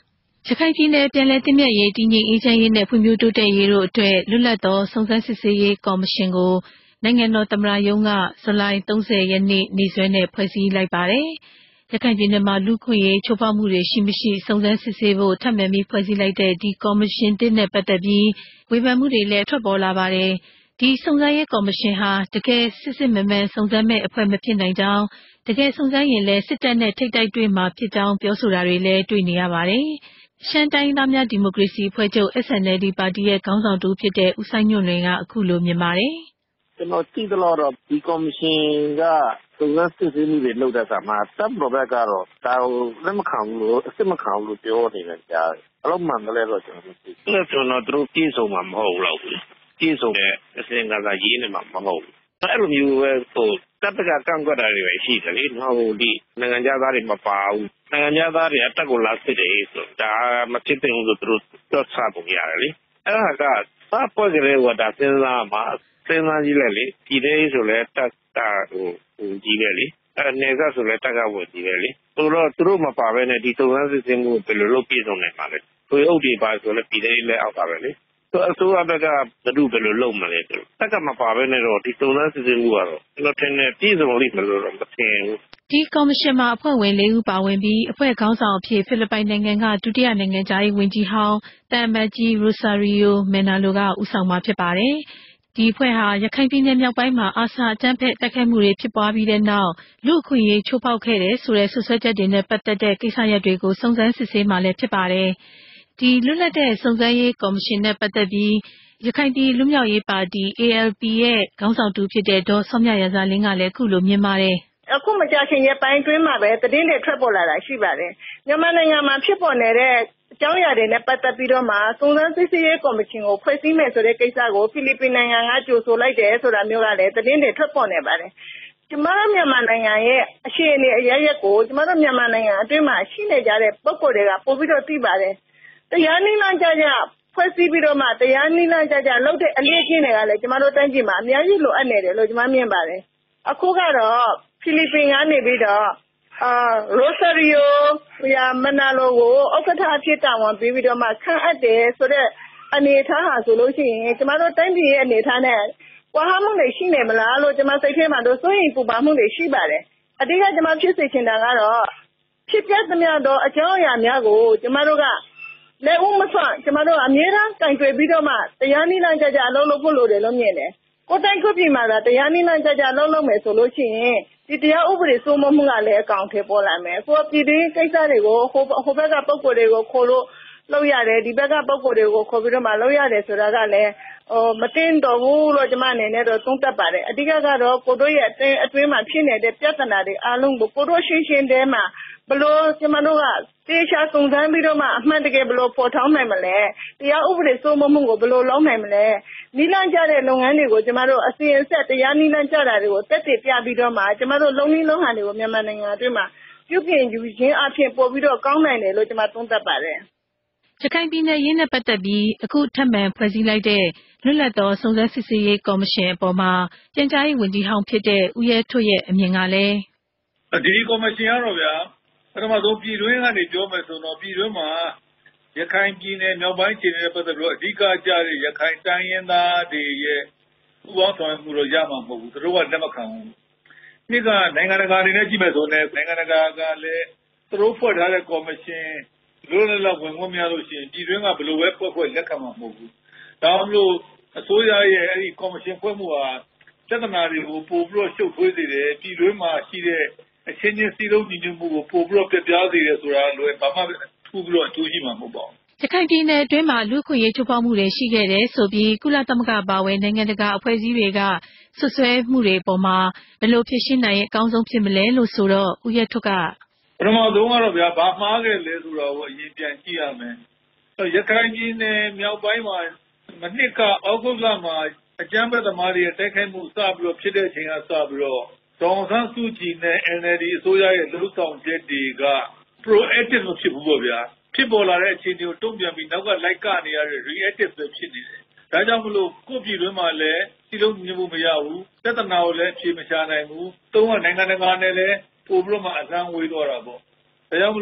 ရခိုင်ပြည်နယ်ပြန်လည်သင့်မြတ်ရေးတည်ငြိမ်အေးချမ်းရေးနဲ့ဖွံ့ဖြိုးတိုးတက်ရေးတို့အတွက်လွတ်လပ်သောစုံစမ်းစစ်ဆေးရေးကော်မရှင်ကိုနိုင်ငံတော်သမ္မတရုံးကဇူလိုင်30 ရက်နေ့နေ့စွဲနဲ့ဖွဲ့စည်းလိုက်ပါတယ်။ရခိုင်ပြည်နယ်မှာလူခွင့်ရေးချိုးဖောက်မှုတွေရှိမရှိစုံစမ်းစစ်ဆေးဖို့ထပ်မံပြီးဖွဲ့စည်းလိုက်တဲ့ဒီကော်မရှင်တစ်နဲ့ပတ်သက်ပြီးဝေဖန်မှုတွေလည်းထွက်ပေါ်လာပါတယ်။ဒီစုံစမ်းရေးကော်မရှင်ဟာတကယ်စစ်မှန်မှန်စုံစမ်းမဲ့အဖွဲ့မဖြစ်နိုင်ကြောင်းတကယ်စုံစမ်းရင်လည်းစစ်တပ်နဲ့ထိပ်တိုက်တွေ့မှာဖြစ်ကြောင်းပြောဆိုတာတွေလည်းတွေ့နေရပါတယ်။ရှမ်းတိုင်းသားများဒီမိုကရေစီအဖွဲ့ချုပ် SNLD ပါတီရဲ့ခေါင်းဆောင်တူဖြစ်တဲ့ဦးဆိုင်ညွန့်လွင်ကအခုလိုမြင်ပါတယ်။ကျွန်တော်သိသလောက်တော့ဒီကော်မရှင်ကစုံစမ်းစစ်ဆေးမှုတွေလုပ်တဲ့အခါမှာတပ်မတော်ဘက်ကတော့ဒါကိုလက်မခံဘူးလို့အစ်မခံဘူးလို့ပြောနေတယ်ကြားတယ်။ဘလို့မှန်တယ်လဲတော့ကျွန်တော်မသိဘူး။ကျွန်တော်တို့ပြေဆုံးမှာမဟုတ်ဘူးလို့ပြေဆုံးတဲ့အစဉ်ကစားရေးနေမှာမဟုတ်ဘူး။အဲ့လိုမျိုးပဲတပ်ကကန့်ကွက်တာတွေပဲရှိတယ်လေ။ဟုတ်ဒီနိုင်ငံသားတွေမပါဘူး။နိုင်ငံသားတွေအတက်ကိုလာစစ်တယ်ဆိုဒါမဖြစ်တဲ့ဘူးလို့သူတို့ပြောချပုံရတယ်လေ။အဲ့ဒါကဘာပေါ်ကြလဲဟိုဒါစဉ်းစားမှာစဉ်းစားကြည့်လိုက်လေဒီလေးဆိုလဲတက်ကြီးပဲလေနေကဆိုလဲတက်ကဝတ်ကြီးပဲလေသူတို့မပါဘဲနဲ့ဒီစုံစမ်းစစ်ဆေးမှုဘယ်လိုလုပ်ပြည့်စုံနိုင်မှာလဲသူအုပ်တွေပါဆိုလဲပြည်သေးလဲအောက်ပါပဲလေသူအစိုးရဘက်ကဘယ်လိုလုပ်မလဲတက်ကမပါဘဲနဲ့တော့ဒီစုံစမ်းစစ်ဆေးမှုကတော့ကျွန်တော်ထင်တယ်ပြည့်စုံလိမ့်မယ်လို့တော့မထင်ဘူးဒီကော်မရှင်မှာအဖွဲ့ဝင်4ဦးပါဝင်ပြီးအဖွဲ့ခေါင်းဆောင်အဖြစ်ဖိလစ်ပိုင်နိုင်ငံကဒုတိယနိုင်ငံသားရေးဝန်ကြီးဟောင်းတမ်မတ်ကြီးရိုဆာရီယိုမန်နာလိုကဦးဆောင်မှာဖြစ်ပါတယ်ဒီအဖွဲ့ဟာရခိုင်ပြည်နယ်မြောက်ပိုင်းမှာအာဆာအကြမ်းဖက်တိုက်ခိုက်မှုတွေဖြစ်ပွားပြီးတဲ့နောက်လူ့အခွင့်အရေးချိုးဖောက်ခဲ့တဲ့ဆိုတဲ့ဆွဆွဲချက်တွေနဲ့ပတ်သက်တဲ့ကိစ္စရပ်တွေကိုစုံစမ်းစစ်ဆေးမှာလည်းဖြစ်ပါတယ်။ဒီလွတ်လပ်တဲ့စုံစမ်းရေးကော်မရှင်နဲ့ပတ်သက်ပြီးရခိုင်ပြည်လူမျိုးရေးပါတီ ALP ရဲ့ခေါင်းဆောင်တူဖြစ်တဲ့ဒေါ်စောမြရာဇာလင်းကလည်းအခုလိုမြင်ပါတယ်။အခုမကြာခင်ရက်ပိုင်းတွင်းမှာပဲသတင်းတွေထွက်ပေါ်လာတာရှိပါတယ်။မြန်မာနိုင်ငံမှာဖြစ်ပေါ်နေတဲ့အကြောင်းအရာတွေနဲ့ပတ်သက်ပြီးတော့မှစုံစမ်းစစ်ဆေးရေးကော်မရှင်ကိုဖွဲ့စည်းမယ်ဆိုတဲ့ကိစ္စကိုဖိလစ်ပိုင်နိုင်ငံကကြိုဆိုလိုက်တယ်ဆိုတာမျိုးကလည်းသတင်းတွေထွက်ပေါ်နေပါတယ်။ကျမတို့မြန်မာနိုင်ငံရဲ့အခြေအနေအရရက်ကိုကျမတို့မြန်မာနိုင်ငံအတွင်းမှာရှိနေကြတဲ့ပုဂ္ဂိုလ်တွေကပို့ပြီးတော့သိပါတယ်။တရားနည်းလမ်းကြဖွဲ့စည်းပြီးတော့မှတရားနည်းလမ်းကြလုပ်တဲ့အလေးအကျင့်တွေကလည်းကျမတို့တိုင်းပြည်မှာအများကြီးလိုအပ်နေတယ်လို့ကျမမြင်ပါတယ်။အခုကတော့ဖိလစ်ပိုင်ကနေပြီးတော့ရိုဆာရီယိုမနာလိုကိုဥက္ကဋ္ဌအဖြစ်တာဝန်ပေးပြီးတော့မှခန့်အပ်တယ်ဆိုတဲ့အနေအထားဟာဆိုလို့ရှိရင်ကျမတို့တိုင်းပြည်ရဲ့အနေအထားနဲ့ကွာဟမှုတွေရှိနေမလားလို့ကျမစိတ်ထဲမှာတော့စိုးရိမ်ပူပန်မှုတွေရှိပါတယ်အဓိကကျမဖြစ်စေချင်တာကတော့ဖြစ်ပျက်သမျှသောအကြောင်းအရာများကိုကျမတို့ကလက်ဦးမဆွကျမတို့အမြဲတမ်းကင်တွယ်ပြီးတော့မှတရားနည်းလမ်းကြအလုပ်လုပ်ဖို့လိုတယ်လို့မြင်တယ်ကိုယ်တိုင်ကိုယ်ပြည်မှာတရားနည်းလမ်းကြအလုပ်လုပ်မယ်ဆိုလို့ရှိရင်ဒီတရားဥပဒေစိုးမိုးမှုကလည်းအကောင်အထည်ပေါ်လာမယ်ကိုယ်ပြည်တွင်းကိစ္စတွေကိုဟိုဘက်ကပုံကိုယ်တွေကိုခေါ်လို့လုပ်ရတယ်ဒီဘက်ကပုံကိုယ်တွေကိုခေါ်ပြီးတော့မှလုပ်ရတယ်ဆိုတာကလည်းမတင်တော့ဘူးလို့ကျမအနေနဲ့တော့သုံးသပ်ပါတယ်အဓိကကတော့ကိုတို့ရဲ့အတွင်းမှာဖြစ်နေတဲ့ပြဿနာတွေအားလုံးကိုကိုတို့ရှင်းတဲမှာဘလို့ကျမတို့ကတေချာစုံစမ်းပြီးတော့မှအမှန်တကယ်ဘလို့ပေါ်ထောင်းနိုင်မလဲတရားဥပဒေစိုးမိုးမှုကိုဘလို့လုပ်နိုင်မလဲနိလန့်ကြတဲ့လုပ်ငန်းတွေကိုကျမတို့အစီအဆက်တရားနိလန့်ကြတာတွေကိုတက်တည်ပြပြီးတော့မှကျမတို့လုံနည်းလုံဟန်တွေကိုမြန်မာနိုင်ငံအတွင်းမှာပြုပြင်ယူခြင်းအဖြစ်ပို့ပြီးတော့ကောင်းနိုင်တယ်လို့ကျမသုံးသပ်ပါတယ်ရခိုင်ပြည်နယ်ရင်းနဲ့ပတ်သက်ပြီးအခုထပ်မံဖွဲ့စည်းလိုက်တဲ့လွတ်လပ်သောစုံစမ်းစစ်ဆေးရေးကော်မရှင်အပေါ်မှာပြန်ကြားရေးဝန်ကြီးဟောင်းဖြစ်တဲ့ဦးရဲထွဋ်ရဲ့အမြင်ကလည်းဒီကော်မရှင်ကတော့ဗျာပထမဆုံးပြည်တွင်းကနေပြောမယ်ဆိုတော့ပြည်တွင်းမှာရခိုင်ပြည်နယ်မြောက်ပိုင်းခြေနယ်ပတ်သက်လို့အဓိကကျတဲ့ရခိုင်တိုင်းရင်းသားတွေရဲ့ပူးပေါင်းဆောင်ရွက်မှုတော့ရမှာမဟုတ်ဘူးသူတို့ကလက်မခံဘူးဒီကနိုင်ငံတကာအနေနဲ့ကြည့်မယ်ဆိုရင်နိုင်ငံတကာကလည်းသူတို့ဖွဲ့ထားတဲ့ကော်မရှင်လို့လည်းဝင်ခွင့်မရလို့ရှိရင်ပြည်တွင်းကဘယ်လိုပဲဖွဲ့လက်ခံမှာမဟုတ်ဘူးဒါမှမဟုတ်အစိုးရရဲ့အဲဒီကော်မရှင်ဖွဲ့မှုဟာပြဿနာတွေကိုပို့ပြီးတော့ရှုပ်ထွေးစေတယ်ပြည်တွင်းမှာရှိတဲ့အချင်းချင်းစီလုံးညီညွတ်မှုကိုပို့ပြီးတော့ပြပြစေတယ်ဆိုတာလွယ်ဘာမှထူးပြီးတော့အကျိုးရှိမှာမဟုတ်ပါဘူးရခိုင်ပြည်နယ်အတွင်းမှာလူ့ခွင့်ရေးချိုးဖောက်မှုတွေရှိခဲ့တယ်ဆိုပြီးကုလသမဂ္ဂပါဝင်နိုင်ငံတကာအဖွဲ့အစည်းတွေကဆွဆွဲမှုတွေပေါ်မှာဘယ်လိုဖြေရှင်းနိုင်ရင်အကောင်းဆုံးဖြစ်မလဲလို့ဆိုတော့ဦးရဲထွဋ်ကပထမဆုံးကတော့ဗျာဘာမှားခဲ့လဲဆိုတော့အရင်ပြန်ကြည့်ရမယ်ရခိုင်ပြည်နယ်မြောက်ပိုင်းမှာမနှစ်ကအောက်ဂုတ်လမှာအကြမ်းဖက်သမားတွေရဲ့တိုက်ခိုက်မှုစပြီးတော့ဖြစ်တဲ့အချိန်ကစပြီးတော့ဒေါ်အောင်ဆန်းစုကြည်နဲ့ NLD အစိုးရရဲ့လှုပ်ဆောင်ချက်တွေက proactive မဖြစ်ဘူးပေါ့ဗျာဖြစ်ပေါ်လာတဲ့အခြေအနေကိုတုံ့ပြန်ပြီးနောက်ကလိုက်ကနေရတဲ့ reactive ပဲဖြစ်နေတယ်ဒါကြောင့်မလို့ကိုယ့်ပြည်တွင်းမှာလည်းစီလုံးညီမှုမရဘူးပြဿနာကိုလည်းဖြေမချနိုင်ဘူးသုံးကနိုင်ငံတကာနဲ့လည်းပို့ပြီးတော့မှအလံဝေးတော့တာပေါ့ဒါကြောင့်မလို့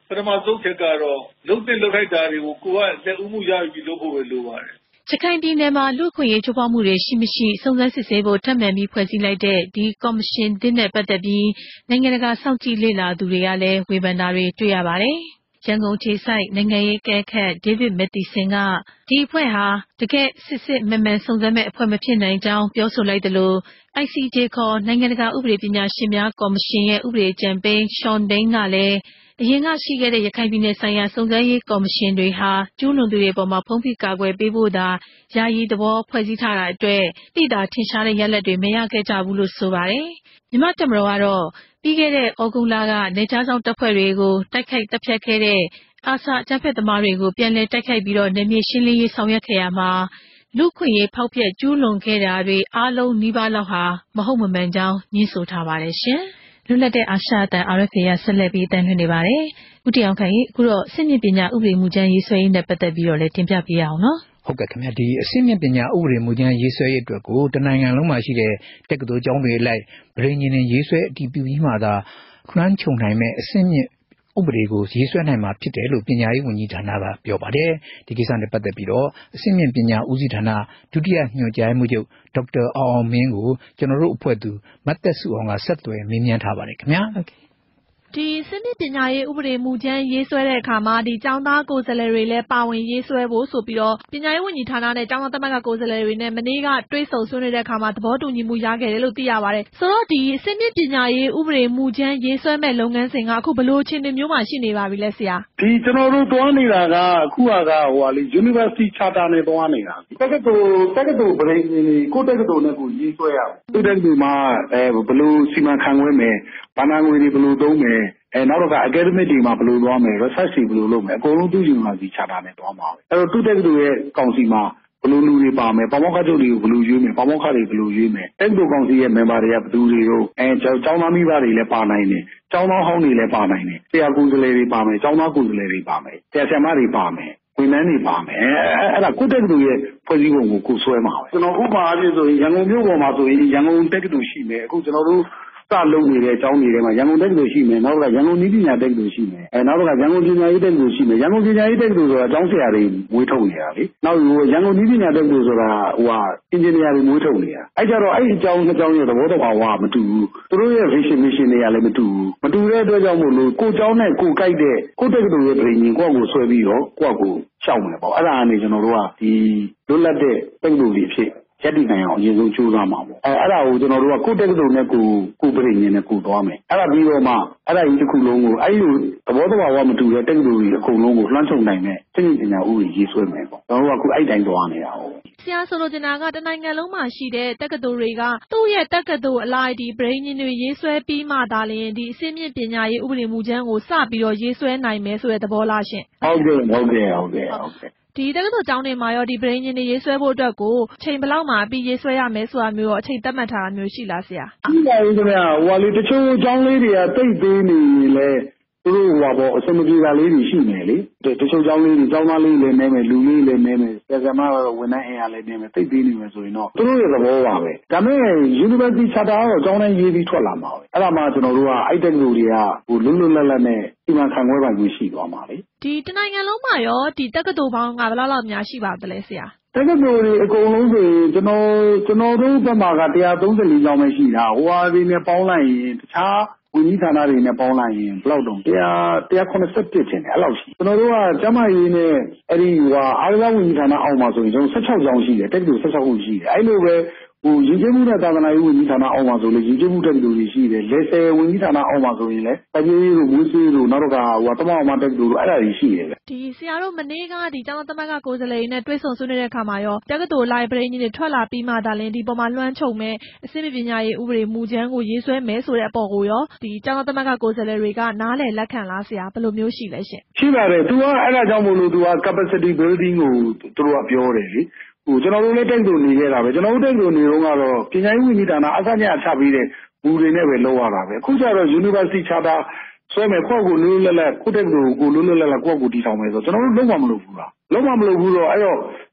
ပထမဆုံးချက်ကတော့လုံတဲ့လောက်ထိုက်တာတွေကိုကိုကလက်ဦးမှုရပြီးလုပ်ဖို့ပဲလိုပါတယ်ရခိုင်ပြည်နယ်မှာလူ့အခွင့်အရေးချိုးဖောက်မှုတွေရှိမရှိစုံစမ်းစစ်ဆေးဖို့ထပ်မံပြီးဖွဲ့စည်းလိုက်တဲ့ဒီကော်မရှင်သစ်နဲ့ပတ်သက်ပြီးနိုင်ငံတကာစောင့်ကြည့်လေ့လာသူတွေကလည်းဝေဖန်တာတွေတွေ့ရပါတယ်။ရန်ကုန်ခြေဆိုင်နိုင်ငံရေးကဲခတ်ဒေးဗစ်မက်တီဆင်ကဒီအဖွဲ့ဟာတကယ်စစ်မှန်စုံစမ်းမဲ့အဖွဲ့မဖြစ်နိုင်ကြောင်းပြောဆိုလိုက်တယ်လို့ ICJ ခေါ်နိုင်ငံတကာဥပဒေပညာရှင်များကော်မရှင်ရဲ့ဥပဒေအကြံပေးရှွန်ဒိန်းကလည်းအရင်ကရှိခဲ့တဲ့ရခိုင်ပြည်နယ်ဆိုင်ရာစုံစမ်းရေးကော်မရှင်တွေဟာကျူးလွန်သူတွေပေါ်မှာဖုံးဖိကာကွယ်ပေးဖို့သာယာယီသဘောဖွဲ့စည်းထားတာအတွက်သိသာထင်ရှားတဲ့ရလဒ်တွေမရခဲ့ကြဘူးလို့ဆိုပါတယ်။မြန်မာတပ်မတော်ကတော့ပြီးခဲ့တဲ့ဩဂုတ်လကနေကြားဆောင်တပ်ဖွဲ့တွေကိုတိုက်ခိုက်တပ်ဖြတ်ခဲ့တဲ့အာဆာအကြမ်းဖက်သမားတွေကိုပြန်လည်တိုက်ခိုက်ပြီးတော့နယ်မြေရှင်းလင်းရေးဆောင်ရွက်ခဲ့ရမှာလူ့ခွင့်ရေးဖောက်ဖျက်ကျူးလွန်ခဲ့တာတွေအားလုံးနှီးပါးလောက်ဟာမဟုတ်မမှန်ကြောင်းညှင်းဆိုထားပါတယ်ရှင်။လွတ်လပ်တဲ့အာရှအသံ RFA ရဆက်လက်ပြီးအသံလွှင့်နေပါတယ်။ဦးတရားခိုင်အခုတော့စစ်မြင့်ပညာဥပဒေမူကြမ်းရေးဆွဲရေးနဲ့ပတ်သက်ပြီးတော့လည်းတင်ပြပေးရအောင်နော်။ဟုတ်ကဲ့ခင်ဗျာဒီအစစ်မြင့်ပညာဥပဒေမူကြမ်းရေးဆွဲရေးအတွက်ကိုတနိုင်ငံလုံးမှာရှိတဲ့တက္ကသိုလ်ကျောင်းတွေလိုက်ဗြိဉ္ဉ်နဲ့ရေးဆွဲအတည်ပြုပြီးမှသာလွှမ်းခြုံနိုင်မဲ့အစစ်မြင့်ဥပဒေကိုရေးဆွဲနိုင်မှာဖြစ်တယ်လို့ပညာရေးဝန်ကြီးဌာနကပြောပါတယ်ဒီကိစ္စနဲ့ပတ်သက်ပြီးတော့အစစ်မြင့်ပညာဦးစီးဌာနဒုတိယညွှန်ကြားရေးမှူးချုပ်ဒေါက်တာအောင်မင်းကိုကျွန်တော်တို့အဖွဲ့သူမတ်သက်စုအောင်ကဆက်သွယ်မေးမြန်းထားပါတယ်ခင်ဗျာဒီစစ်မြင့်ပညာရေးဥပဒေမူကြမ်းရေးဆွဲတဲ့အခါမှာဒီကျောင်းသားကိုယ်စားလှယ်တွေလည်းပါဝင်ရေးဆွဲဖို့ဆိုပြီးတော့ပညာရေးဝန်ကြီးဌာနနဲ့ကျောင်းသားသမဂ္ဂကိုယ်စားလှယ်တွေနဲ့မနေ့ကတွေ့ဆုံဆွေးနွေးတဲ့အခါမှာသဘောတူညီမှုရခဲ့တယ်လို့သိရပါတယ်။ဆိုတော့ဒီစစ်မြင့်ပညာရေးဥပဒေမူကြမ်းရေးဆွဲမဲ့လုပ်ငန်းစဉ်ကအခုဘယ်လိုအခြေအနေမျိုးမှာရှိနေပါပြီလဲဆရာ။ဒီကျွန်တော်တို့သွားနေတာကအခုကUniversity Charter နဲ့သွားနေတာ။တက္ကသိုလ်ဗြိဉ္ဉ်တွေကိုတက္ကသိုလ်နဲ့ကိုရေးဆွဲရအောင်။တက္ကသိုလ်မှာဘယ်လိုစီမံခန့်ခွဲမယ်။ဘာသာငွေတွေဘယ်လိုသုံးမယ်နောက်တော့academic တွေမှာဘယ်လိုသွားမယ် research တွေဘယ်လိုလုပ်မယ်အကုန်လုံးသူ့ University Charter နဲ့သွားမှာပဲအဲ့တော့သူ့တက္ကသိုလ်ရဲ့ကောင်စီမှာဘယ်လိုလူတွေပါမယ်ပါမောက္ခချုပ်တွေကိုဘယ်လိုရွေးမယ်ပါမောက္ခတွေဘယ်လိုရွေးမယ်တက္ကသိုလ်ကောင်စီရဲ့ member တွေကဘယ်သူတွေတို့ကျောင်းသားမိဘတွေလည်းပါနိုင်တယ်ကျောင်းသားဟောင်းတွေလည်းပါနိုင်တယ်ဆရာကိုယ်စားလှယ်တွေပါမယ်ကျောင်းသားကိုယ်စားလှယ်တွေပါမယ်ဆရာဆရာမတွေပါမယ်ဝန်ထမ်းတွေပါမယ်အဲ့ဒါကိုတက္ကသိုလ်ရဲ့ဖွဲ့စည်းပုံကိုကိုဆွဲမှာပဲကျွန်တော်ဥပမာအားဖြင့်ဆိုရင်ရန်ကုန်မြို့ပေါ်မှာဆိုရင်ရန်ကုန်တက္ကသိုလ်ရှိမယ်အခုကျွန်တော်တို့စလုံးနေတဲ့အကြောင်းတွေထဲမှာရန်ကုန်တက္ကသိုလ်ရှိမယ်နောက်ကရန်ကုန်နည်းပညာတက္ကသိုလ်ရှိမယ်နောက်ကရန်ကုန်ပညာရေးတက္ကသိုလ်ရှိမယ်ရန်ကုန်ပညာရေးတက္ကသိုလ်ဆိုတာကျောင်းဆရာတွေမွေးထုတ်နေတာလေနောက်ရန်ကုန်နည်းပညာတက္ကသိုလ်ဆိုတာအင်ဂျင်နီယာတွေမွေးထုတ်နေတာအဲ့ကြတော့အဲ့ဒီအကြောင်းနှစ်ကြောင်းရဲ့သဘောတဘာဝမတူဘူးသူတို့ရဲ့ vision mission တွေကလည်းမတူဘူးမတူတဲ့အတွက်ကြောင့်မို့လို့ကိုကျောင်းနဲ့ကိုကြိုက်တဲ့ကိုတက္ကသိုလ်ရဲ့ပြည်ရင်ကိုယ့်ကိုဆွဲပြီးတော့ကိုယ့်ကိုရှောက်မယ်ပေါ့အဲ့ဒါကနေကျွန်တော်တို့ကဒီလွတ်လပ်တဲ့တက္ကသိုလ်တွေဖြစ်ရက်တည်နိုင်အောင်အရင်ဆုံးကြိုးစားမှာပေါ့အဲ့ဒါကိုကျွန်တော်တို့ကကိုယ့်တက္ကသိုလ်နဲ့ကိုပြည်ရင်နဲ့ကိုသွားမယ်အဲ့ဒါပြီးတော့မှအဲ့ဒါကြီးတစ်ခုလုံးကိုအဲ့လိုသဘောတဘာဝမတူတဲ့တက္ကသိုလ်တွေအကုန်လုံးကိုလွှမ်းခြုံနိုင်တဲ့သိပညာဥပဒေရေးဆွဲမယ်ပေါ့ကျွန်တော်တို့ကအခုအဲ့တိုင်းသွားနေတာဟုတ်ဆရာဆိုလိုချင်တာကတနိုင်ငံလုံးမှာရှိတဲ့တက္ကသိုလ်တွေကသူ့ရဲ့တက္ကသိုလ်အလိုက်ဒီဗြိဉ္ဉ်တွေရေးဆွဲပြီးမှသာလျှင်ဒီအစစ်မြင့်ပညာရေးဥပဒေမူကြမ်းကိုစပြီးတော့ရေးဆွဲနိုင်မယ်ဆိုတဲ့သဘောလားရှင်ဟုတ်ကဲ့ဒီတက္ကသိုလ်ကျောင်းတွေမှာရောဒီဗြိဉ္ဉ်တွေရေးဆွဲဖို့အတွက်ကိုချိန်ဘယ်လောက်မှာပြီးရေးဆွဲရမယ်ဆိုတာမျိုးရောအချိန်သတ်မှတ်ထားတာမျိုးရှိလားဆရာရှိပါဘူးခင်ဗျာတချို့ကျောင်းလေးတွေကတိတ်သေးနေလေသူတို့အစမပြေတာလေးတွေရှိနေလေတချို့ကျောင်းလေးတွေကျောင်းသားလေးလည်းနဲမယ်လူလေးလည်းနဲမယ်ဆရာမကတော့ဝန်ထမ်းအင်အားလည်းနဲမယ်တိတ်သေးနေမယ်ဆိုရင်တော့သူတို့ရဲ့သဘောပါပဲဒါပေမဲ့ University Charter ကတော့ကျောင်းတိုင်းရေးပြီးထွက်လာမှာပဲအဲ့ဒါမှကျွန်တော်တို့ကအဲ့တက္ကသိုလ်တွေကလွတ်လွတ်လပ်လပ်နဲ့ဒီမှာခံခွဲပိုင်ခွင့်ရှိသွားမှာလေဒီတနိုင်ငံလုံးမှာရောဒီတက္ကသိုလ်ပေါင်းကဘယ်လောက်များရှိပါသလဲဆရာတက္ကသိုလ်တွေအကုန်လုံးဆိုရင်ကျွန်တော်တို့ဘက်မှာက134ကျောင်းပဲရှိတာဟိုဟာဒီနဲ့ပေါင်းလိုက်ရင်တခြားဝန်ကြီးဌာနတွေနဲ့ပေါင်းလိုက်ရင်ဘယ်လောက်တုန်း181ထင်တယ်အဲ့လောက်ရှိကျွန်တော်တို့ကကျမကြီးနဲ့အဲ့ဒီအားကစားဝန်ကြီးဌာနအောက်မှာဆိုရင်ကျွန်တော်16ကျောင်းရှိတယ်တက္ကသိုလ်16ခုရှိတယ်အဲ့လိုပဲရည်ကျမှုနဲ့သာသနာရေးဝန်ကြီးဌာနအောက်မှာဆိုလေရည်ကျမှုတက္ကသိုလ်တွေရှိတယ်လက်ဆယ်ဝန်ကြီးဌာနအောက်မှာဆိုရင်လည်းတပြေးတို့မွေးစေးတို့နောက်တော့တမအောင်မတက္ကသိုလ်တို့အဲ့ဒါတွေရှိတယ်ဗျဒီဆရာတို့မနေ့ကဒီကျောင်းသားသမဂ္ဂကိုယ်စားလှယ်တွေနဲ့တွေ့ဆုံဆွေးနွေးတဲ့အခါမှာရောတက္ကသိုလ်လိုက်ဗြိဉ္ဉ်တွေထွက်လာပြီးမှဒါလည်းဒီပေါ်မှာလွှမ်းခြုံမဲ့အစစ်ပညာရေးဥပဒေမူကြမ်းကိုရေးဆွဲမယ်ဆိုတဲ့အပေါ်ကိုရောဒီကျောင်းသားသမဂ္ဂကိုယ်စားလှယ်တွေကနားလည်လက်ခံလားဆရာဘယ်လိုမျိုးရှိလဲရှင်ရှိပါတယ်သူကအဲ့ဒါကြောင့်မို့လို့သူက capacity building ကိုသူတို့ကပြောတယ်လေကျွန်တော်တို့လည်းတက်လို့နေခဲ့တာပဲကျွန်တော်တို့တက်လို့နေတော့ကတော့ပညာရေးဝန်ကြီးဌာနအစညချပြီးတဲ့ဘူတွေနဲ့ပဲလုပ်ရတာပဲအခုကျတော့ University Charter ဆွဲမယ်ကိုယ့်ကိုလွတ်လပ်လပ်ကိုယ့်တက်လို့ကိုလွတ်လပ်လပ်ကိုယ့်ကိုတည်ထောင်မယ်ဆိုကျွန်တော်တို့လုံးဝမလုပ်ဘူးလားလုံးဝမလုပ်ဘူးတော့အဲ့တော့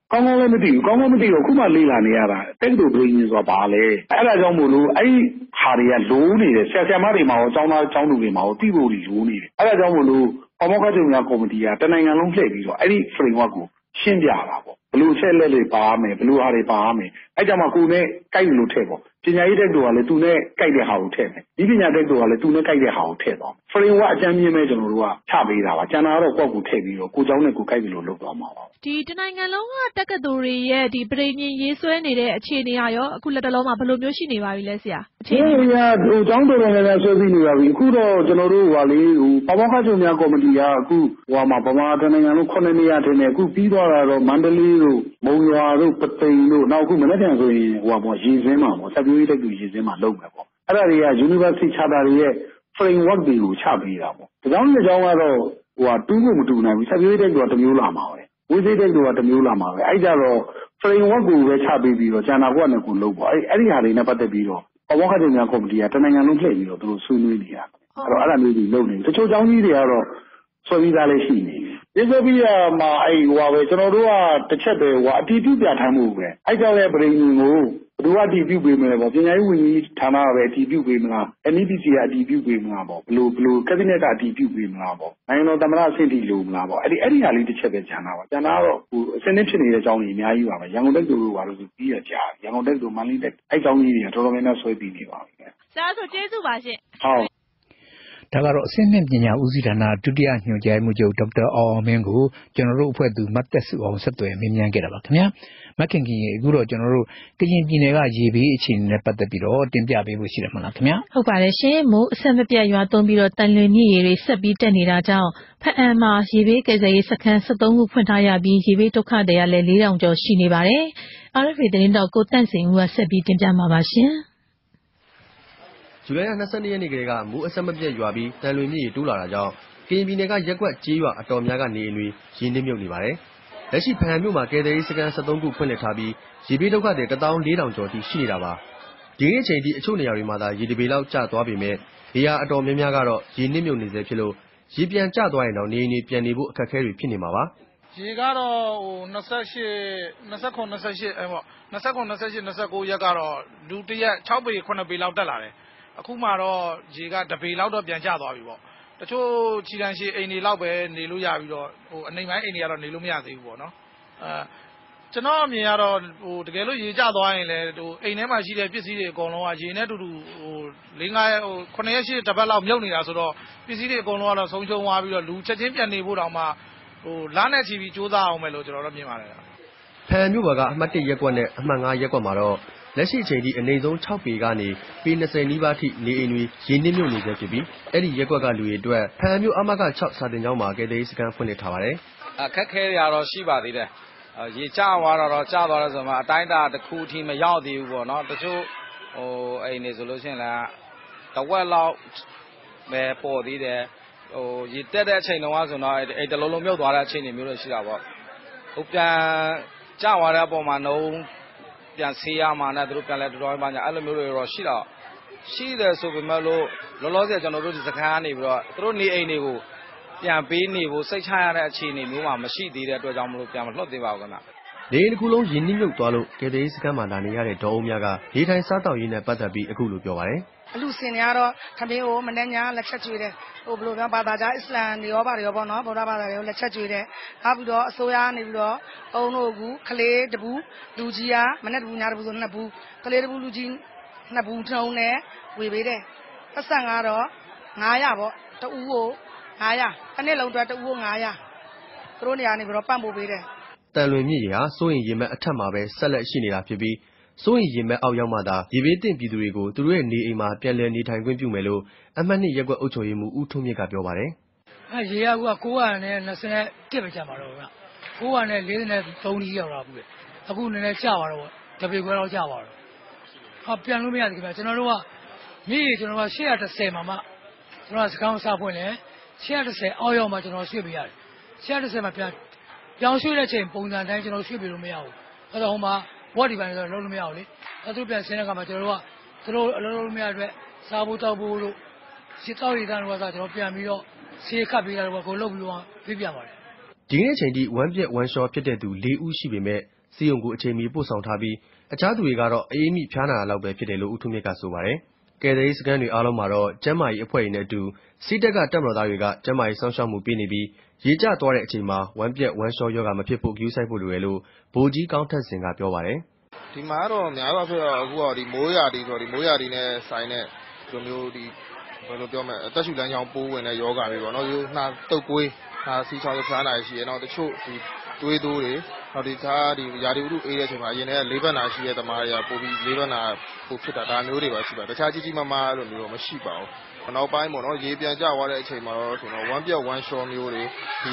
ကောင်းကောင်းလည်းမသိဘူးကောင်းကောင်းမသိတော့ခုမှလေ့လာနေရတာတက္ကသိုလ်ပြည်ကြီးဆိုတာဘာလဲအဲ့ဒါကြောင့်မို့လို့အဲ့ဟာတွေကလိုးနေတယ်ဆရာဆရာမတွေမှာရောကျောင်းသားကျောင်းသူတွေမှာရောသိဖို့လိုးနေတယ်အဲ့ဒါကြောင့်မို့လို့ပါမောက္ခချုပ်များကော်မတီကတနိုင်ငံလုံးလှည့်ပြီးတော့အဲ့ဒီ framework ကိုရှင်းပြတာပေါ့ဘလို့ဆက်လက်တွေပါမယ်ဘလို့ဟာတွေပါမယ်အဲ့ကြောင့်မှကိုယ်နဲ့ကိုက်လို့ထည့်ပေါ့ပညာရေးတက်တော်ကလည်းသူနဲ့ကိုက်တဲ့ဟာကိုထည့်မယ်ဒီပညာတက်တော်ကလည်းသူနဲ့ကိုက်တဲ့ဟာကိုထည့်သွား framework အကြမ်းမြင်မဲ့ကျွန်တော်တို့ကချပေးတာပါကျန်တာကတော့ကိုယ့်ကိုထည့်ပြီးတော့ကိုเจ้าနဲ့ကိုကိုက်ပြီးလို့လုပ်သွားမှာပါဒီတနိုင်ငံလုံးကတက္ကသိုလ်တွေရဲ့ဒီပရိညာဉ်ရေးဆွဲနေတဲ့အခြေအနေရောအခုလက်တလုံးမှာဘယ်လိုမျိုးရှိနေပါပြီလဲဆရာအခြေအနေကเจ้าတော်လည်းဆွဲပြီးနေပါပြီအခုတော့ကျွန်တော်တို့ဟာလေပါမောက္ခချုပ်များကော်မတီကအခုဟိုမှာဗမာတနိုင်ငံလုံး9နေရာထင်တယ်အခုပြီးသွားတာတော့မန္တလေးတို့မုံရွာတို့ပသိမ်တို့နောက်အခုမနေ့ကဆိုရင်ဟိုပါရေစင်းမှာပေါ့စက်ပြိုးရေးတက်သူရေစင်းမှာလုပ်မယ်ပေါ့အဲ့ဒါတွေက University Charter တွေရဲ့ framework တွေကိုချပေးတာပေါ့ဒါကြောင့်ကတော့ဟိုတူးဖို့မတူနိုင်ဘူးစက်ပြိုးရေးတက်သူကတစ်မျိုးလာမှာပဲဝိသေတက်သူကတစ်မျိုးလာမှာပဲအဲ့ကြတော့ framework ကိုပဲချပေးပြီးတော့ကျန်တာကလည်းကိုလုပ်ပေါ့အဲ့ဒီဟာတွေနဲ့ပတ်သက်ပြီးတော့ပါမောက္ခချုပ်များကော်မတီကတနိုင်ငံလုံးလှည့်ပြီးတော့သူတို့ဆွေးနွေးနေတာအဲ့တော့အဲ့ဒါမျိုးတွေလုပ်နေတချို့ကျောင်းကြီးတွေကတော့ဆွဲပြီးသားလည်းရှိနေပြီဒီဆိုပြီးမှာအဲ့ဟိုပါပဲကျွန်တော်တို့ကတစ်ချက်ပဲဟိုအတီးပြုပြထားမှုပဲအဲ့ကြောင့်လည်းပြည်ငင်ကိုဘယ်သူကအတီးပြုပေးမလဲပေါ့ပညာရေးဝန်ကြီးဌာနကပဲအတီးပြုပေးမလား NEPC ကအတီးပြုပေးမလားပေါ့ဘလို့ကက်ဘိနက်ကအတီးပြုပေးမလားပေါ့နိုင်ငံတော်သမ္မတအဆင့်ထိလိုမလားပေါ့အဲ့ဒီဟာလေးတစ်ချက်ပဲကျန်တာပါကျန်တာကတော့ဟိုအစင်းဖြစ်နေတဲ့အကြောင်းကြီးအများကြီးပါပဲရန်ကုန်တက္ကသိုလ်တို့ဘာလို့ဆိုပြီးရကြာရန်ကုန်တက္ကသိုလ်မန္တလေးတက်အဲ့အကြောင်းကြီးတွေကတော်တော်များများဆွဲပြီးနေပါပြီဆရာဆိုကျေးဇူးပါရှင်ဟုတ်ဒါကတော့အဆင့်မြင့်ပညာဦးစီးဌာနဒုတိယညွှန်ကြားမှုချုပ်ဒေါက်တာအောင်မင်းကိုကျွန်တော်တို့အဖွဲ့သူမတ်သက်စုအောင်ဆက်သွယ်မေးမြန်းခဲ့တာပါခင်ဗျာမခင်ကြီးအခုတော့ကျွန်တော်တို့ကရင်ပြည်နယ်ကရေဘေးအခြေအနေနဲ့ပတ်သက်ပြီးတော့တင်ပြပေးဖို့ရှိတယ်မလားခင်ဗျာဟုတ်ပါတယ်ရှင်မိုးအဆက်မပြတ်ရွာသွန်းပြီးတော့တန်လွင်မြစ်ရေတွေဆက်ပြီးတက်နေတာကြောင့်ဖအံမှာရေဘေးကယ်ဆယ်ရေးစခန်း73ခုဖွင့်ထားရပြီးရေဘေးဒုက္ခတွေကလည်း4000ကျော်ရှိနေပါတယ် RFA သတင်းတော်ကိုတန့်စင်ဦးကဆက်ပြီးတင်ပြမှာပါရှင်ဇူလိုင်22ရက်နေ့ကလေးကမိုးအဆက်မပြတ်ရွာပြီးတန်လွင်မြစ်ရေတိုးလာတာကြောင့်ကရင်ပြည်နယ်ကရက်ကွက်ကျေးရွာအတော်များကနေအိမ်တွေရေနစ်မြုပ်နေပါတယ်။လက်ရှိဖန်မြို့မှာကယ်ဆယ်ရေးစခန်း73ခုဖွင့်လှစ်ထားပြီးရေဘေးဒုက္ခတွေ14000ကျော်ထိရှိနေတာပါ။ဒီနေ့ချိန်ထိအချို့နေရာတွေမှာသာရေတပေလောက်ကျသွားပေမဲ့နေရာအတော်များများကတော့ရေနစ်မြုပ်နေစေဖြစ်လို့ရေပြန်ကျသွားရင်တော့နေအိမ်တွေပြန်နေဖို့အခက်အခဲတွေဖြစ်နေမှာပါ။ရေကတော့ဟို29ရက်ကတော့လူတစ်ရက်6ပေ9ပေလောက်တက်လာတယ်။အခုမှတော့ရေက1ပေလောက်တော့ပြန်ကျသွားပြီပေါ့။တချို့ခြိတန်းရှိအိမ်တွေလောက်ပဲနေလို့ရပြီးတော့ဟိုအနေပိုင်းအိမ်တွေကတော့နေလို့မရသေးဘူးပေါ့နော်ကျွန်တော်အမြင်ကတော့ဟိုတကယ်လို့ရေကျသွားရင်လည်းဟိုအိမ်ထဲမှာရှိတဲ့ပစ္စည်းတွေအကုန်လုံးကရေနဲ့တူတူဟို9ရက်ဟို9ရက်ရှိတဲ့တစ်ပတ်လောက်မြုပ်နေတာဆိုတော့ပစ္စည်းတွေအကုန်လုံးကတော့ဆုံးရှုံးသွားပြီးတော့လူချက်ချင်းပြန်နေဖို့တောင်မှဟိုလမ်းနဲ့ချီပြီးစူးစမ်းအောင်မယ်လို့ကျွန်တော်တို့မြင်ပါတယ်ဖန်မြို့ပေါ်ကအမှတ်1ရက်ကွက်နဲ့အမှတ်5ရက်ကွက်မှာတော့လက်ရှိအချိန်ထိအနေဆုံး6ပေကနေပေ20နီးပါးထိနေအိမ်တွေရေနစ်မြုပ်နေကြဖြစ်ပြီးအဲ့ဒီရက်ကွက်ကလူတွေအတွက်ဖန်မြို့အမက6စာတင်ကျောင်းမှာကယ်ဆယ်ရေးစခန်းဖွင့်လှစ်ထားပါတယ်အခက်ခဲတွေကတော့ရှိပါသေးတယ်ရေကျသွားတော့ကျသွားတယ်ဆိုမှအတိုင်းအတာတစ်ခုအထိမရောက်သေးဘူးပေါ့နော်တချို့ဟိုအိမ်နေဆိုလို့ရှိရင်လည်းတဝက်လောက်ပဲပေါ်သေးတယ်ဟိုရေတက်တဲ့အချိန်တုန်းကဆိုတော့အိမ်တစ်လုံးလုံးမြုပ်သွားတဲ့အချိန်တွေမျိုးတွေရှိတာပေါ့ဟိုပြန်ကျသွားတဲ့အပေါ်မှာနှုံးပြန်ဆေးရမှာနဲ့သူတို့ပြန်လဲတော်တော်ပါညာအဲ့လိုမျိုးတွေတော့ရှိတော့ရှိတယ်ဆိုပေမဲ့လို့လောလောဆယ်ကျွန်တော်တို့ဒီစခန်းကနေပြီးတော့သူတို့နေအိမ်တွေကိုပြန်ပေးနေဖို့စိတ်ချရတဲ့အခြေအနေမျိုးမှမရှိသေးတဲ့အတွက်ကြောင့်မလို့ပြန်မလွှတ်သေးပါဘူးခင်ဗျ။နေအိမ်တစ်ခုလုံးရင်းနှီးမြုပ်သွားလို့ကယ်ဆယ်ရေးစခန်းမှာလာနေရတဲ့ဒေါ်အုံးမြကရေထိုင်စားတောက်ရေးနဲ့ပတ်သက်ပြီးအခုလိုပြောပါတယ်။အလူစင်တွေကတော့ခမင်းကိုမနေ့ညလက်ချက်ကျွေးတယ်။ဟိုဘယ်လိုပြောဘာသာကြားအစ္စလာမ်တွေရောပါတွေရောပေါ့နော်ဗုဒ္ဓဘာသာတွေကိုလက်ချက်ကျွေးတယ်။နောက်ပြီးတော့အစိုးရကနေပြီးတော့အုံတို့ကခလေးတပူလူကြီးကမနေ့တပူညတပူဆို2ဘူးခလေးတပူလူကြီး2ဘူးထုံးနဲ့ဝေပေးတယ်။ပတ်စံကတော့900ပေါ့တဦးကို900တစ်နေ့လုံးအတွက်တဦးကို900သူတို့နေရာနေပြီးတော့ပံ့ပိုးပေးတယ်တန်လွင်မြစ်ရေဟာစိုးရင်ရေမဲ့အထက်မှာပဲဆက်လက်ရှိနေတာဖြစ်ပြီးစိုးရင်ရေမဲ့အောက်ရောက်မှသာရေဘေးသင့်ပြည်သူတွေကိုသူတို့ရဲ့နေအိမ်မှာပြန်လည်နေထိုင်ခွင့်ပြုမယ်လို့အမှတ်2ရက်ကွက်အုပ်ချုပ်ရေးမှူးဦးထွန်းမြင့်ကပြောပါတယ်ရေက921ပဲကျမှာတော့ဗျ943ကြီးရောက်လာပြီအခုနည်းနည်းကျသွားတော့တပေခွဲတော့ကျသွားတော့ပြန်လို့မရသေးဘူးကျွန်တော်တို့ကမြစ်ရေကျွန်တော်က830မှာမှကျွန်တော်စကောင်းစားဖွင့်လဲ830အောက်ရောက်မှကျွန်တော်ရွှေ့ပေးရတယ်830မှာပြန်ပြောင်းရွှေ့တဲ့ချိန်ပုံစံတိုင်းကျွန်တော်ရွှေ့ပေးလို့မရဘူးအဲ့တော့ဟိုမှာဘော့ဒီပိုင်းဆိုတော့လုံးလို့မရဘူးလေအဲ့သူပြန်ဆင်းတဲ့အခါမှာကျွန်တော်တို့ကသူတို့အလုံးလုံးမရတဲ့စားဖို့တောက်ဖို့လို့စစ်တောက်ရည်တန်းတို့ကကျွန်တော်ပြန်ပြီးတော့ဆေးခတ်ပေးတာတော့ကိုလုပ်ပြီးတော့ပြပြပါတယ်ဒီနေ့ချိန်ထိဝမ်းပြက်ဝမ်းလျှောဖြစ်တဲ့သူ4ဦးရှိပေမဲ့စီယုံကိုအချိန်မီပို့ဆောင်ထားပြီးအခြားသူတွေကတော့အေးမိဖျားနာလောက်ပဲဖြစ်တယ်လို့ဦးထွန်းမြတ်ကဆိုပါတယ်။ကယ်ဆယ်ရေးစခန်းတွေအားလုံးမှာတော့ကျန်းမာရေးအဖွဲ့တွေနဲ့အတူစီးတပ်ကတပ်မတော်သားတွေကကျန်းမာရေးစောင့်ရှောက်မှုပေးနေပြီးရေကျသွားတဲ့အချိန်မှာဝမ်းပြက်ဝမ်းလျှောရောဂါမဖြစ်ဖို့ဂရုစိုက်ဖို့လိုတယ်လို့ဗိုလ်ကြီးကောင်းထက်စင်ကပြောပါတယ်။ဒီမှာတော့များတော့ဖြစ်တော့အခုကဒီမိုးရာသီဆိုတော့ဒီမိုးရာသီနဲ့ဆိုင်တဲ့ဒီမျိုးဒီဘယ်လိုပြောမလဲအသက်ရှူလမ်းကြောင်းပိုးဝင်တဲ့ယောဂတွေပေါ့နော်ဒီနှာတုပ်ကွေးနှာစီးချောင်းဖျားနာရှိရတော့တချို့ဒီသွေးတိုးတွေနောက်ဒီသားဒီရာသီဥတုအေးတဲ့အချိန်မှာအရင်ကလေးဘက်နာရှိတဲ့သမားတွေကပိုပြီးလေးဘက်နာပိုဖြစ်တာဒါမျိုးတွေပါရှိပါတခြားကြီးကြီးမားမားအဲ့လိုမျိုးမရှိပါဘူးနောက်ပိုင်းပေါ့နော်ရေပြန်ကျသွားတဲ့အချိန်မှာတော့ဆိုတော့ဝမ်းပြက်ဝမ်းလျှောမျိုးတွေ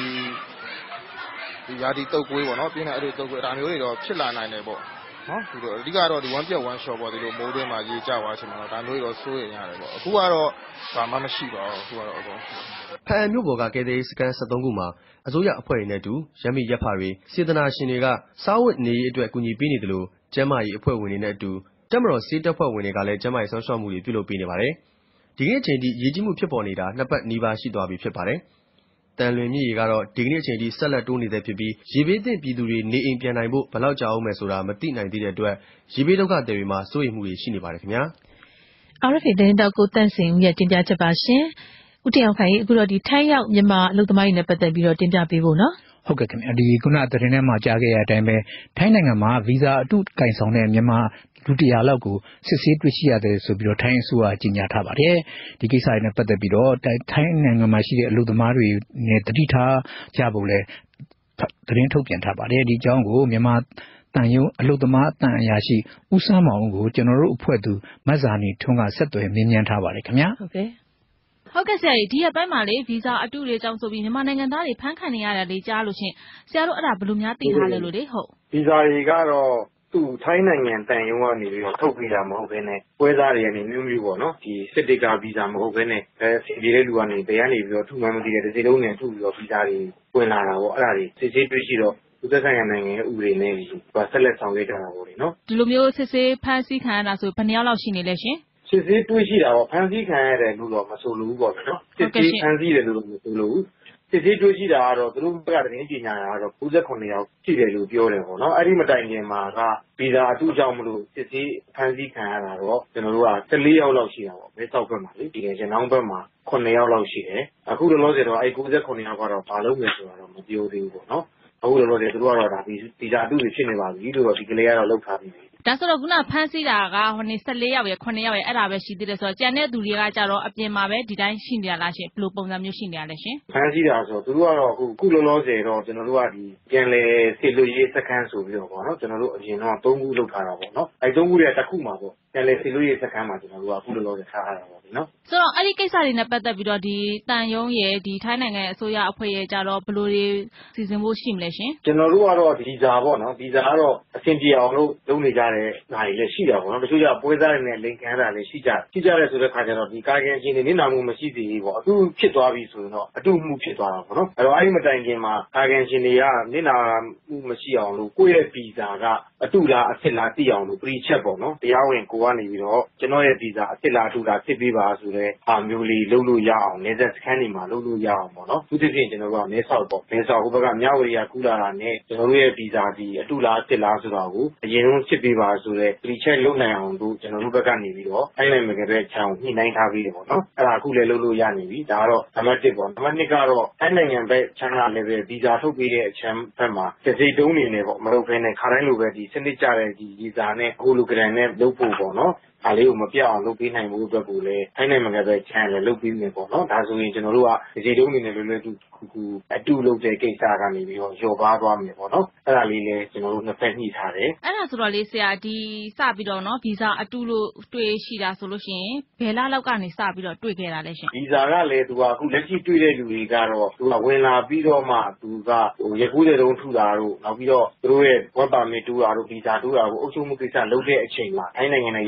ဒီရာသီတုပ်ကွေးပေါ့နော်ပြင်းတဲ့အဲ့လိုတုပ်ကွေးဒါမျိုးတွေတော့ဖြစ်လာနိုင်တယ်ပေါ့နော်ဒီလိုအဓိကတော့ဒီဝမ်းပြက်ဝမ်းလျှောပေါ့ဒီလိုမိုးတွင်းမှာရေကျသွားချိန်မှာတော့ဒါမျိုးတွေတော့စိုးရိမ်ရတယ်ပေါ့အခုကတော့ဘာမှမရှိပါဘူးအခုကတော့အကုန်ဖန်မြို့ပေါ်ကကယ်ဆယ်ရေးစခန်း73ခုမှာအစိုးရအဖွဲ့တွေနဲ့အတူရပ်မိရပ်ဖတွေစေတနာရှင်တွေကစားဝတ်နေရေးအတွက်ကူညီပေးနေတယ်လို့ကျန်းမာရေးအဖွဲ့ဝင်တွေနဲ့အတူတပ်မတော်စစ်တပ်ဖွဲ့ဝင်တွေကလည်းကျန်းမာရေးဆောင်ရှောက်မှုတွေပြုလုပ်ပေးနေပါတယ်။ဒီကနေ့အချိန်ထိရေကြီးမှုဖြစ်ပေါ်နေတာနှစ်ပတ်နီးပါးရှိသွားပြီဖြစ်ပါတယ်။တန်လွင်မြစ်ရေကတော့ဒီကနေ့အချိန်ထိဆက်လက်တိုးနေသေးဖြစ်ပြီးရေဘေးသင့်ပြည်သူတွေနေအိမ်ပြန်နိုင်ဖို့ဘယ်လောက်ကြာအောင်မယ်ဆိုတာမသိနိုင်သေးတဲ့အတွက်ရေဘေးဒုက္ခသည်တွေမှာစိုးရိမ်မှုတွေရှိနေပါတယ်ခင်ဗျာ။ RFA သတင်းတောက်ကိုတန့်စင်ဦးရဲ့တင်ပြချက်ပါရှင်။ဦးတင်အောင်ခိုင်အခုတော့ဒီထိုင်းရောက်မြန်မာအလုပ်သမားတွေနဲ့ပတ်သက်ပြီးတော့တင်ပြပေးဖို့နော်။ဟုတ်ကဲ့ခင်ဗျာဒီခုနသတင်းထဲမှာကြားခဲ့ရတဲ့အတိုင်းပဲထိုင်းနိုင်ငံမှာဗီဇာအတုကင်ဆောင်တဲ့မြန်မာဒုတိယလောက်ကိုစစ်ဆေးတွေ့ရှိရတယ်ဆိုပြီးတော့ထိုင်းအစိုးရကြေညာထားပါတယ်ဒီကိစ္စတွေနဲ့ပတ်သက်ပြီးတော့ထိုင်းနိုင်ငံမှာရှိတဲ့အလုပ်သမားတွေနဲ့တတိထားကြဖို့လဲသတင်းထုတ်ပြန်ထားပါတယ်ဒီအကြောင်းကိုမြန်မာတန်ယုံအလုသမားတန်အရာရှိဦးစမ်းမောင်ကိုကျွန်တော်တို့အဖွဲ့သူမတ်ဇာနီထွန်းကဆက်သွယ်မြင်းမြန်းထားပါတယ်ခင်ဗျာဟုတ်ကဲ့ဆရာကြီးဒီရက်ပိုင်းမှာလေဗီဇာအတုတွေကြောင့်ဆိုပြီးမြန်မာနိုင်ငံသားတွေဖမ်းခံနေရတယ်လေကြားလို့ရှင်ဆရာတို့အဲ့ဒါဘယ်လိုများသိထားလဲလို့လေဟုတ်ဗီဇာတွေကတော့သူ့ထိုင်းနိုင်ငံတန်ယုံကနေပြီးတော့ထုတ်ပေးတာမဟုတ်ဘဲနဲ့ပွဲစားတွေကနေမျိုးမျိုးပေါ့နော်ဒီစစ်တေကာဗီဇာမဟုတ်ဘဲနဲ့စီဒီတဲ့လူကနေဘယ်ကနေပြီးတော့ထုမှန်းမသိတဲ့တစ်စိလုံးနဲ့ထုပြီးတော့ဗီဇာတွေဝင်လာတာပေါ့အဲ့ဒါတွေစစ်ဆေးတွေ့ရှိတော့သူသက်ဆိုင်ရာနိုင်ငံရဲ့ဥပဒေနဲ့ဆက်လက်ဆောင်ရွက်ကြတာပေါ့လေနော်ဒီလိုမျိုးစစ်ဆေးဖမ်းဆီးခံရတာဆိုဘယ်နှယောက်လောက်ရှိနေလဲရှင်စစ်ဆေးတွေ့ရှိတာပေါ့ဖမ်းဆီးခံရတယ်လို့တော့မဆိုလိုဘူးပေါ့နော်စစ်ဆေးဖမ်းဆီးတယ်လို့မဆိုလိုဘူးစစ်ဆေးတွေ့ရှိတာကတော့သူတို့ကသတင်းကြေညာတာကတော့98ယောက်ရှိတယ်လို့ပြောတယ်ပေါ့နော်အဲ့ဒီမတိုင်ခင်မှာကဗီဇာအတုကြောင့်မလို့စစ်ဆေးဖမ်းဆီးခံရတာတော့ကျွန်တော်တို့က14ယောက်လောက်ရှိတာပေါ့မဲဆောက်ဘက်မှာလေဒီကကျွန်တော်ဘက်မှာ9ယောက်လောက်ရှိတယ်အခုလောလောဆယ်တော့အဲ့98ယောက်ကတော့ဘာလုပ်မယ်ဆိုတာတော့မပြောသေးဘူးပေါ့နော်အခုလောလောဆယ်သူတို့ကတော့ဒါဗီဇာအတုတွေဖြစ်နေပါပြီလို့တော့ဒီကလေးကတော့လောက်ထားပြီးပြီဒါဆိုတော့ခုနဖမ်းဆီးတာကဟိုနေ14ယောက်ရယ်9ယောက်ရယ်အဲ့ဒါပဲရှိသေးတယ်ဆိုတော့ကြံတဲ့သူတွေကကြတော့အပြင်မှာပဲဒီတိုင်းရှိနေရလားရှင်ဘယ်လိုပုံစံမျိုးရှိနေရလဲရှင်ဖမ်းဆီးတာဆိုတော့သူတို့ကတော့အခုလောလောဆယ်တော့ကျွန်တော်တို့ကဒီပြန်လဲဆေလွတ်ရေးစခန်းဆိုပြီးတော့ပေါ့နော်ကျွန်တော်တို့အရင်တော့3ခုလောက်ထားတာပေါ့နော်အဲ့3ခုရဲ့တစ်ခုမှာပေါ့ပြန်လဲဆေလွတ်ရေးစခန်းမှာကျွန်တော်တို့ကအခုလောလောဆယ်ထားရတာပေါ့နော်ဆိုတော့အဲ့ဒီကိစ္စတွေနဲ့ပတ်သက်ပြီးတော့ဒီတန်ယုံရဲ့ဒီထိုင်းနိုင်ငံအစိုးရအဖွဲ့ရဲ့ကြတော့ဘယ်လိုတွေစီစဉ်ဖို့ရှိမလဲရှင်ကျွန်တော်တို့ကတော့ဗီဇာပေါ့နော်ဗီဇာကတော့အဆင်ပြေအောင်လို့လုပ်နေကြတဲ့ဓာတ်တွေလည်းရှိတာပေါ့နော်တချို့ကပွဲစားတွေနဲ့လိန်ခံတာလည်းရှိကြတယ်ဆိုတဲ့ခါကျတော့ဒီကာကင်ချင်းတွေနစ်နာမှုမရှိသေးဘူးပေါ့အခုဖြစ်သွားပြီဆိုရင်တော့အတုမှုဖြစ်သွားတာပေါ့နော်အဲ့တော့အဲ့ဒီမတိုင်ခင်မှာကာကင်ချင်းတွေကနစ်နာမှုမရှိအောင်လို့ကိုယ့်ရဲ့ဗီဇာကအတုလားအစ်လားသိအောင်လို့ pre check ပေါ့နော်တရားဝင်ကိုကနေပြီးတော့ကျွန်တော်ရဲ့ဗီဇာအစ်လားအတုလားစစ်ပေးပါဆိုတဲ့အာမျိုးလေးလုပ်လို့ရအောင်နေဆက်စခန်းတွေမှာလုပ်လို့ရအောင်ပေါ့နော်သူတစ်ပြင်ကျွန်တော်တို့ကနေဆောက်ပေါ့နေဆောက်ဟိုဘက်ကမြဝတီကကူလာတာနဲ့ကျွန်တော်တို့ရဲ့ဗီဇာဒီအတုလားအစ်လားဆိုတာကိုအရင်ဆုံးစစ်ပေးပါဆိုတဲ့ pre check လုပ်နိုင်အောင်လို့ကျွန်တော်တို့ဘက်ကနေပြီးတော့အဲ့နိုင်မှာကပဲခြံညှိနှိုင်းထားပြီးတယ်ပေါ့နော်အဲ့ဒါအခုလည်းလုပ်လို့ရနေပြီဒါကတော့နံပါတ်1ပေါ့နံပါတ်2ကတော့အဲ့နိုင်ငံဘက်ခြံကလည်းပဲဗီဇာထုတ်ပေးတဲ့အချမ်းဘက်မှာစစ်စစ်တုံးနေနေပေါ့မလုပ်ဘဲနဲ့ခါတိုင်းလိုပဲဒီစနစ်ကြတဲ့ဒီဗီဇာနဲ့ဟိုလိုဂရန်နဲ့လုပ်ဖို့ပေါ့နော်ဒါလေးကိုမပြတ်အောင်လုပ်ပေးနိုင်မှုအတွက်ကိုလည်းအဲ့နိုင်မှာကပဲခြံလည်းလုပ်ပေးနေပေါ့နော်ဒါဆိုရင်ကျွန်တော်တို့ကစစ်တုံးနေနေလွယ်လွယ်ကူအတူလုပ်တဲ့ကိစ္စကနေပြီးတော့ရောပါသွားမယ်ပေါ့နော်အဲ့ဒါလေးလည်းကျွန်တော်တို့နှစ်ဖက်ညှိထားတယ်အဲ့ဒါဆိုတော့လေဆရာဒီစပြီးတော့နော်ဗီဇာအတူလို့တွေ့ရှိတာဆိုလို့ရှိရင်ဘယ်လောက်ကနေစပြီးတော့တွေ့ခဲ့တာလဲရှင်ဗီဇာကလည်းသူကအခုလက်ရှိတွေ့တဲ့လူတွေကတော့သူကဝင်လာပြီးတော့မှသူကရကူးတဲ့တုံးထူတာတို့နောက်ပြီးတော့သူတို့ရဲ့ work permit တူတာတို့ဗီဇာတူတာကိုအုပ်ချုပ်မှုကိစ္စလုပ်တဲ့အချိန်မှာထိုင်းနိုင်ငံနဲ့ရောက်ပြီးက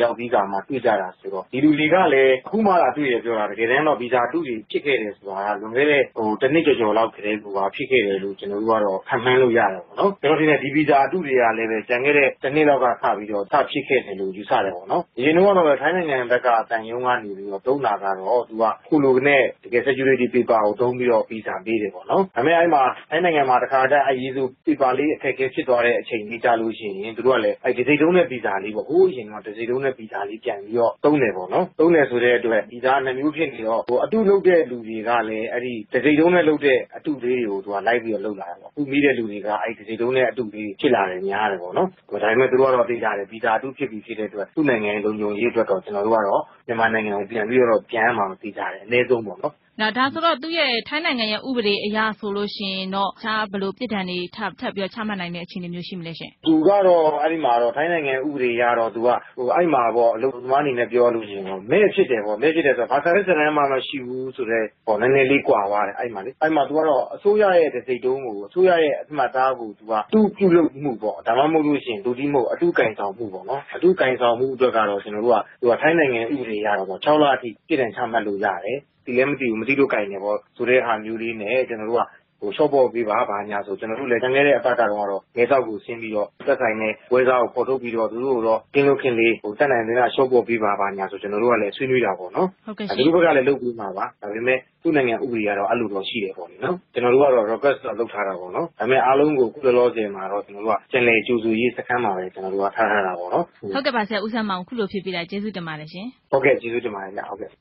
မှာတွေ့ကြတာဆိုတော့ဒီလူတွေကလည်းအခုမှလာတွေ့ရပြောတာတကယ်တမ်းတော့ဗီဇာအတုတွေဖြစ်ခဲ့တယ်ဆိုတာလွန်ခဲ့တဲ့တစ်နှစ်ကျော်လောက်ကတည်းကဖြစ်ခဲ့တယ်လို့ကျွန်တော်တို့ကတော့ခံမှန်းလို့ရတယ်ပေါ့နော်ကျွန်တော်ဒီနေ့ဒီဗီဇာအတုတွေကလည်းပဲကျန်ခဲ့တဲ့တစ်နှစ်လောက်ကစပြီးတော့စဖြစ်ခဲ့တယ်လို့ယူဆတယ်ပေါ့နော်အရင်ကတော့ထိုင်းနိုင်ငံဘက်ကတန်ယုံကနေပြီးတော့သုံးတာကတော့သူကခုလိုနဲ့တကယ် security paper ကိုသုံးပြီးတော့ဗီဇာပေးတယ်ပေါ့နော်ဒါပေမဲ့အဲ့မှာထိုင်းနိုင်ငံမှာတခါတည်းအရေးစု paper လေးအခက်အခဲဖြစ်သွားတဲ့အချိန်ကြီးကြလို့ရှိရင်သူတို့ကလည်းအဲ့ဒီစိတ်တုံးတဲ့ဗီဇာလေးပေါ့ဟိုးအရင်ကဒီစိတ်တုံးတဲ့ဗီဇာလေးပြန်ပြီးတော့သုံးတယ်ပေါ့နော်သုံးတယ်ဆိုတဲ့အတွက်ဗီဇာ2မျိုးဖြစ်နေတော့အတုလုပ်တဲ့လူတွေကလည်းအဲ့ဒီဒီစိတ်တုံးနဲ့လုပ်တဲ့အတုလေးတွေကိုသူကလိုက်ပြီးတော့လုပ်လာတယ်ပေါ့အခုမိတဲ့လူတွေကအဲ့ဒီစိတ်တုံးနဲ့အတုလေးဖြစ်လာတယ်များတယ်ပေါ့နော်ဒါပေမဲ့သူတို့ကတော့သိကြတယ်ဗီဇာအတုဖြစ်ပြီးဖြစ်တဲ့အတွက်သူ့နိုင်ငံလုံခြုံရေးအတွက်တော့ကျွန်တော်တို့ကတော့မြန်မာနိုင်ငံကိုပြန်ပြီးတော့ပြန်မှာသိကြတယ်အနည်းဆုံးပေါ့နော်ဒါဆိုတော့သူ့ရဲ့ထိုင်းနိုင်ငံရဲ့ဥပဒေအရဆိုလို့ရှိရင်တော့ခြားဘယ်လိုပြစ်ဒဏ်တွေထပ်ပြီးချမှတ်နိုင်တဲ့အခြေအနေမျိုးရှိမလဲရှင်သူကတော့အဲ့ဒီမှာတော့ထိုင်းနိုင်ငံဥပဒေအရတော့သူကအဲ့မှာပေါ့အလုပ်သမားအနေနဲ့ပြောလို့ရှိရင်ပေါ့မဲဖြစ်တယ်ပေါ့မဲဖြစ်တယ်ဆိုတော့ဘာသာရေးစံမှမရှိဘူးဆိုတော့နည်းနည်းလေးကွာသွားတယ်အဲ့မှာလေအဲ့မှာသူကတော့အစိုးရရဲ့တစိတ်တုံးကိုအစိုးရရဲ့အမှတ်သားကိုသူကသူ့ပြုလုပ်မှုပေါ့ဒါမှမဟုတ်လို့ရှိရင်ဒုတိမဟုတ်အတုကင်ဆောင်မှုပေါ့နော်အတုကင်ဆောင်မှုအတွက်ကတော့ကျွန်တော်တို့ကသူကထိုင်းနိုင်ငံဥပဒေအရတော့6လအထိပြစ်ဒဏ်ချမှတ်လို့ရတယ်ဒီလည်းမသိဘူးမသိလို့ကင်နေပေါ့ဆိုတဲ့ဟာမျိုးလေးနဲ့ကျွန်တော်တို့ကရှော့ပေါ်ပေးပါဘာညာဆိုကျွန်တော်တို့လည်းတန်ခဲ့တဲ့အပတ်ကတော့ရဲစောက်ကိုဆင်းပြီးတော့သက်ဆိုင်တဲ့ဝဲစားကိုပေါ်ထုတ်ပြီးတော့သူတို့တော့ကင်းလို့ခင်လေးတက်နိုင်တဲ့ရှော့ပေါ်ပေးပါဘာညာဆိုကျွန်တော်တို့ကလည်းဆွေးနွေးတာပေါ့နော်ဒီလိုဘက်ကလည်းလုပ်ပြီးမှာပါဒါပေမဲ့သူ့နိုင်ငံဥပဒေကတော့အဲ့လိုတော့ရှိတယ်ပေါ့နော်ကျွန်တော်တို့ကတော့ request တော့လုပ်ထားတာပေါ့နော်ဒါပေမဲ့အားလုံးကိုခုလောလောဆယ်မှာတော့ကျွန်တော်တို့ကကျန်လေကျူစုရေးစခန်းမှာပဲကျွန်တော်တို့ကထားတာပေါ့နော်ဟုတ်ကဲ့ပါဆရာဦးဆန်းမောင်ခုလိုဖြစ်ပြီးတာကျေးဇူးတင်ပါတယ်ရှင်ဟုတ်ကဲ့ကျေးဇူးတင်ပါတယ်ဟုတ်ကဲ့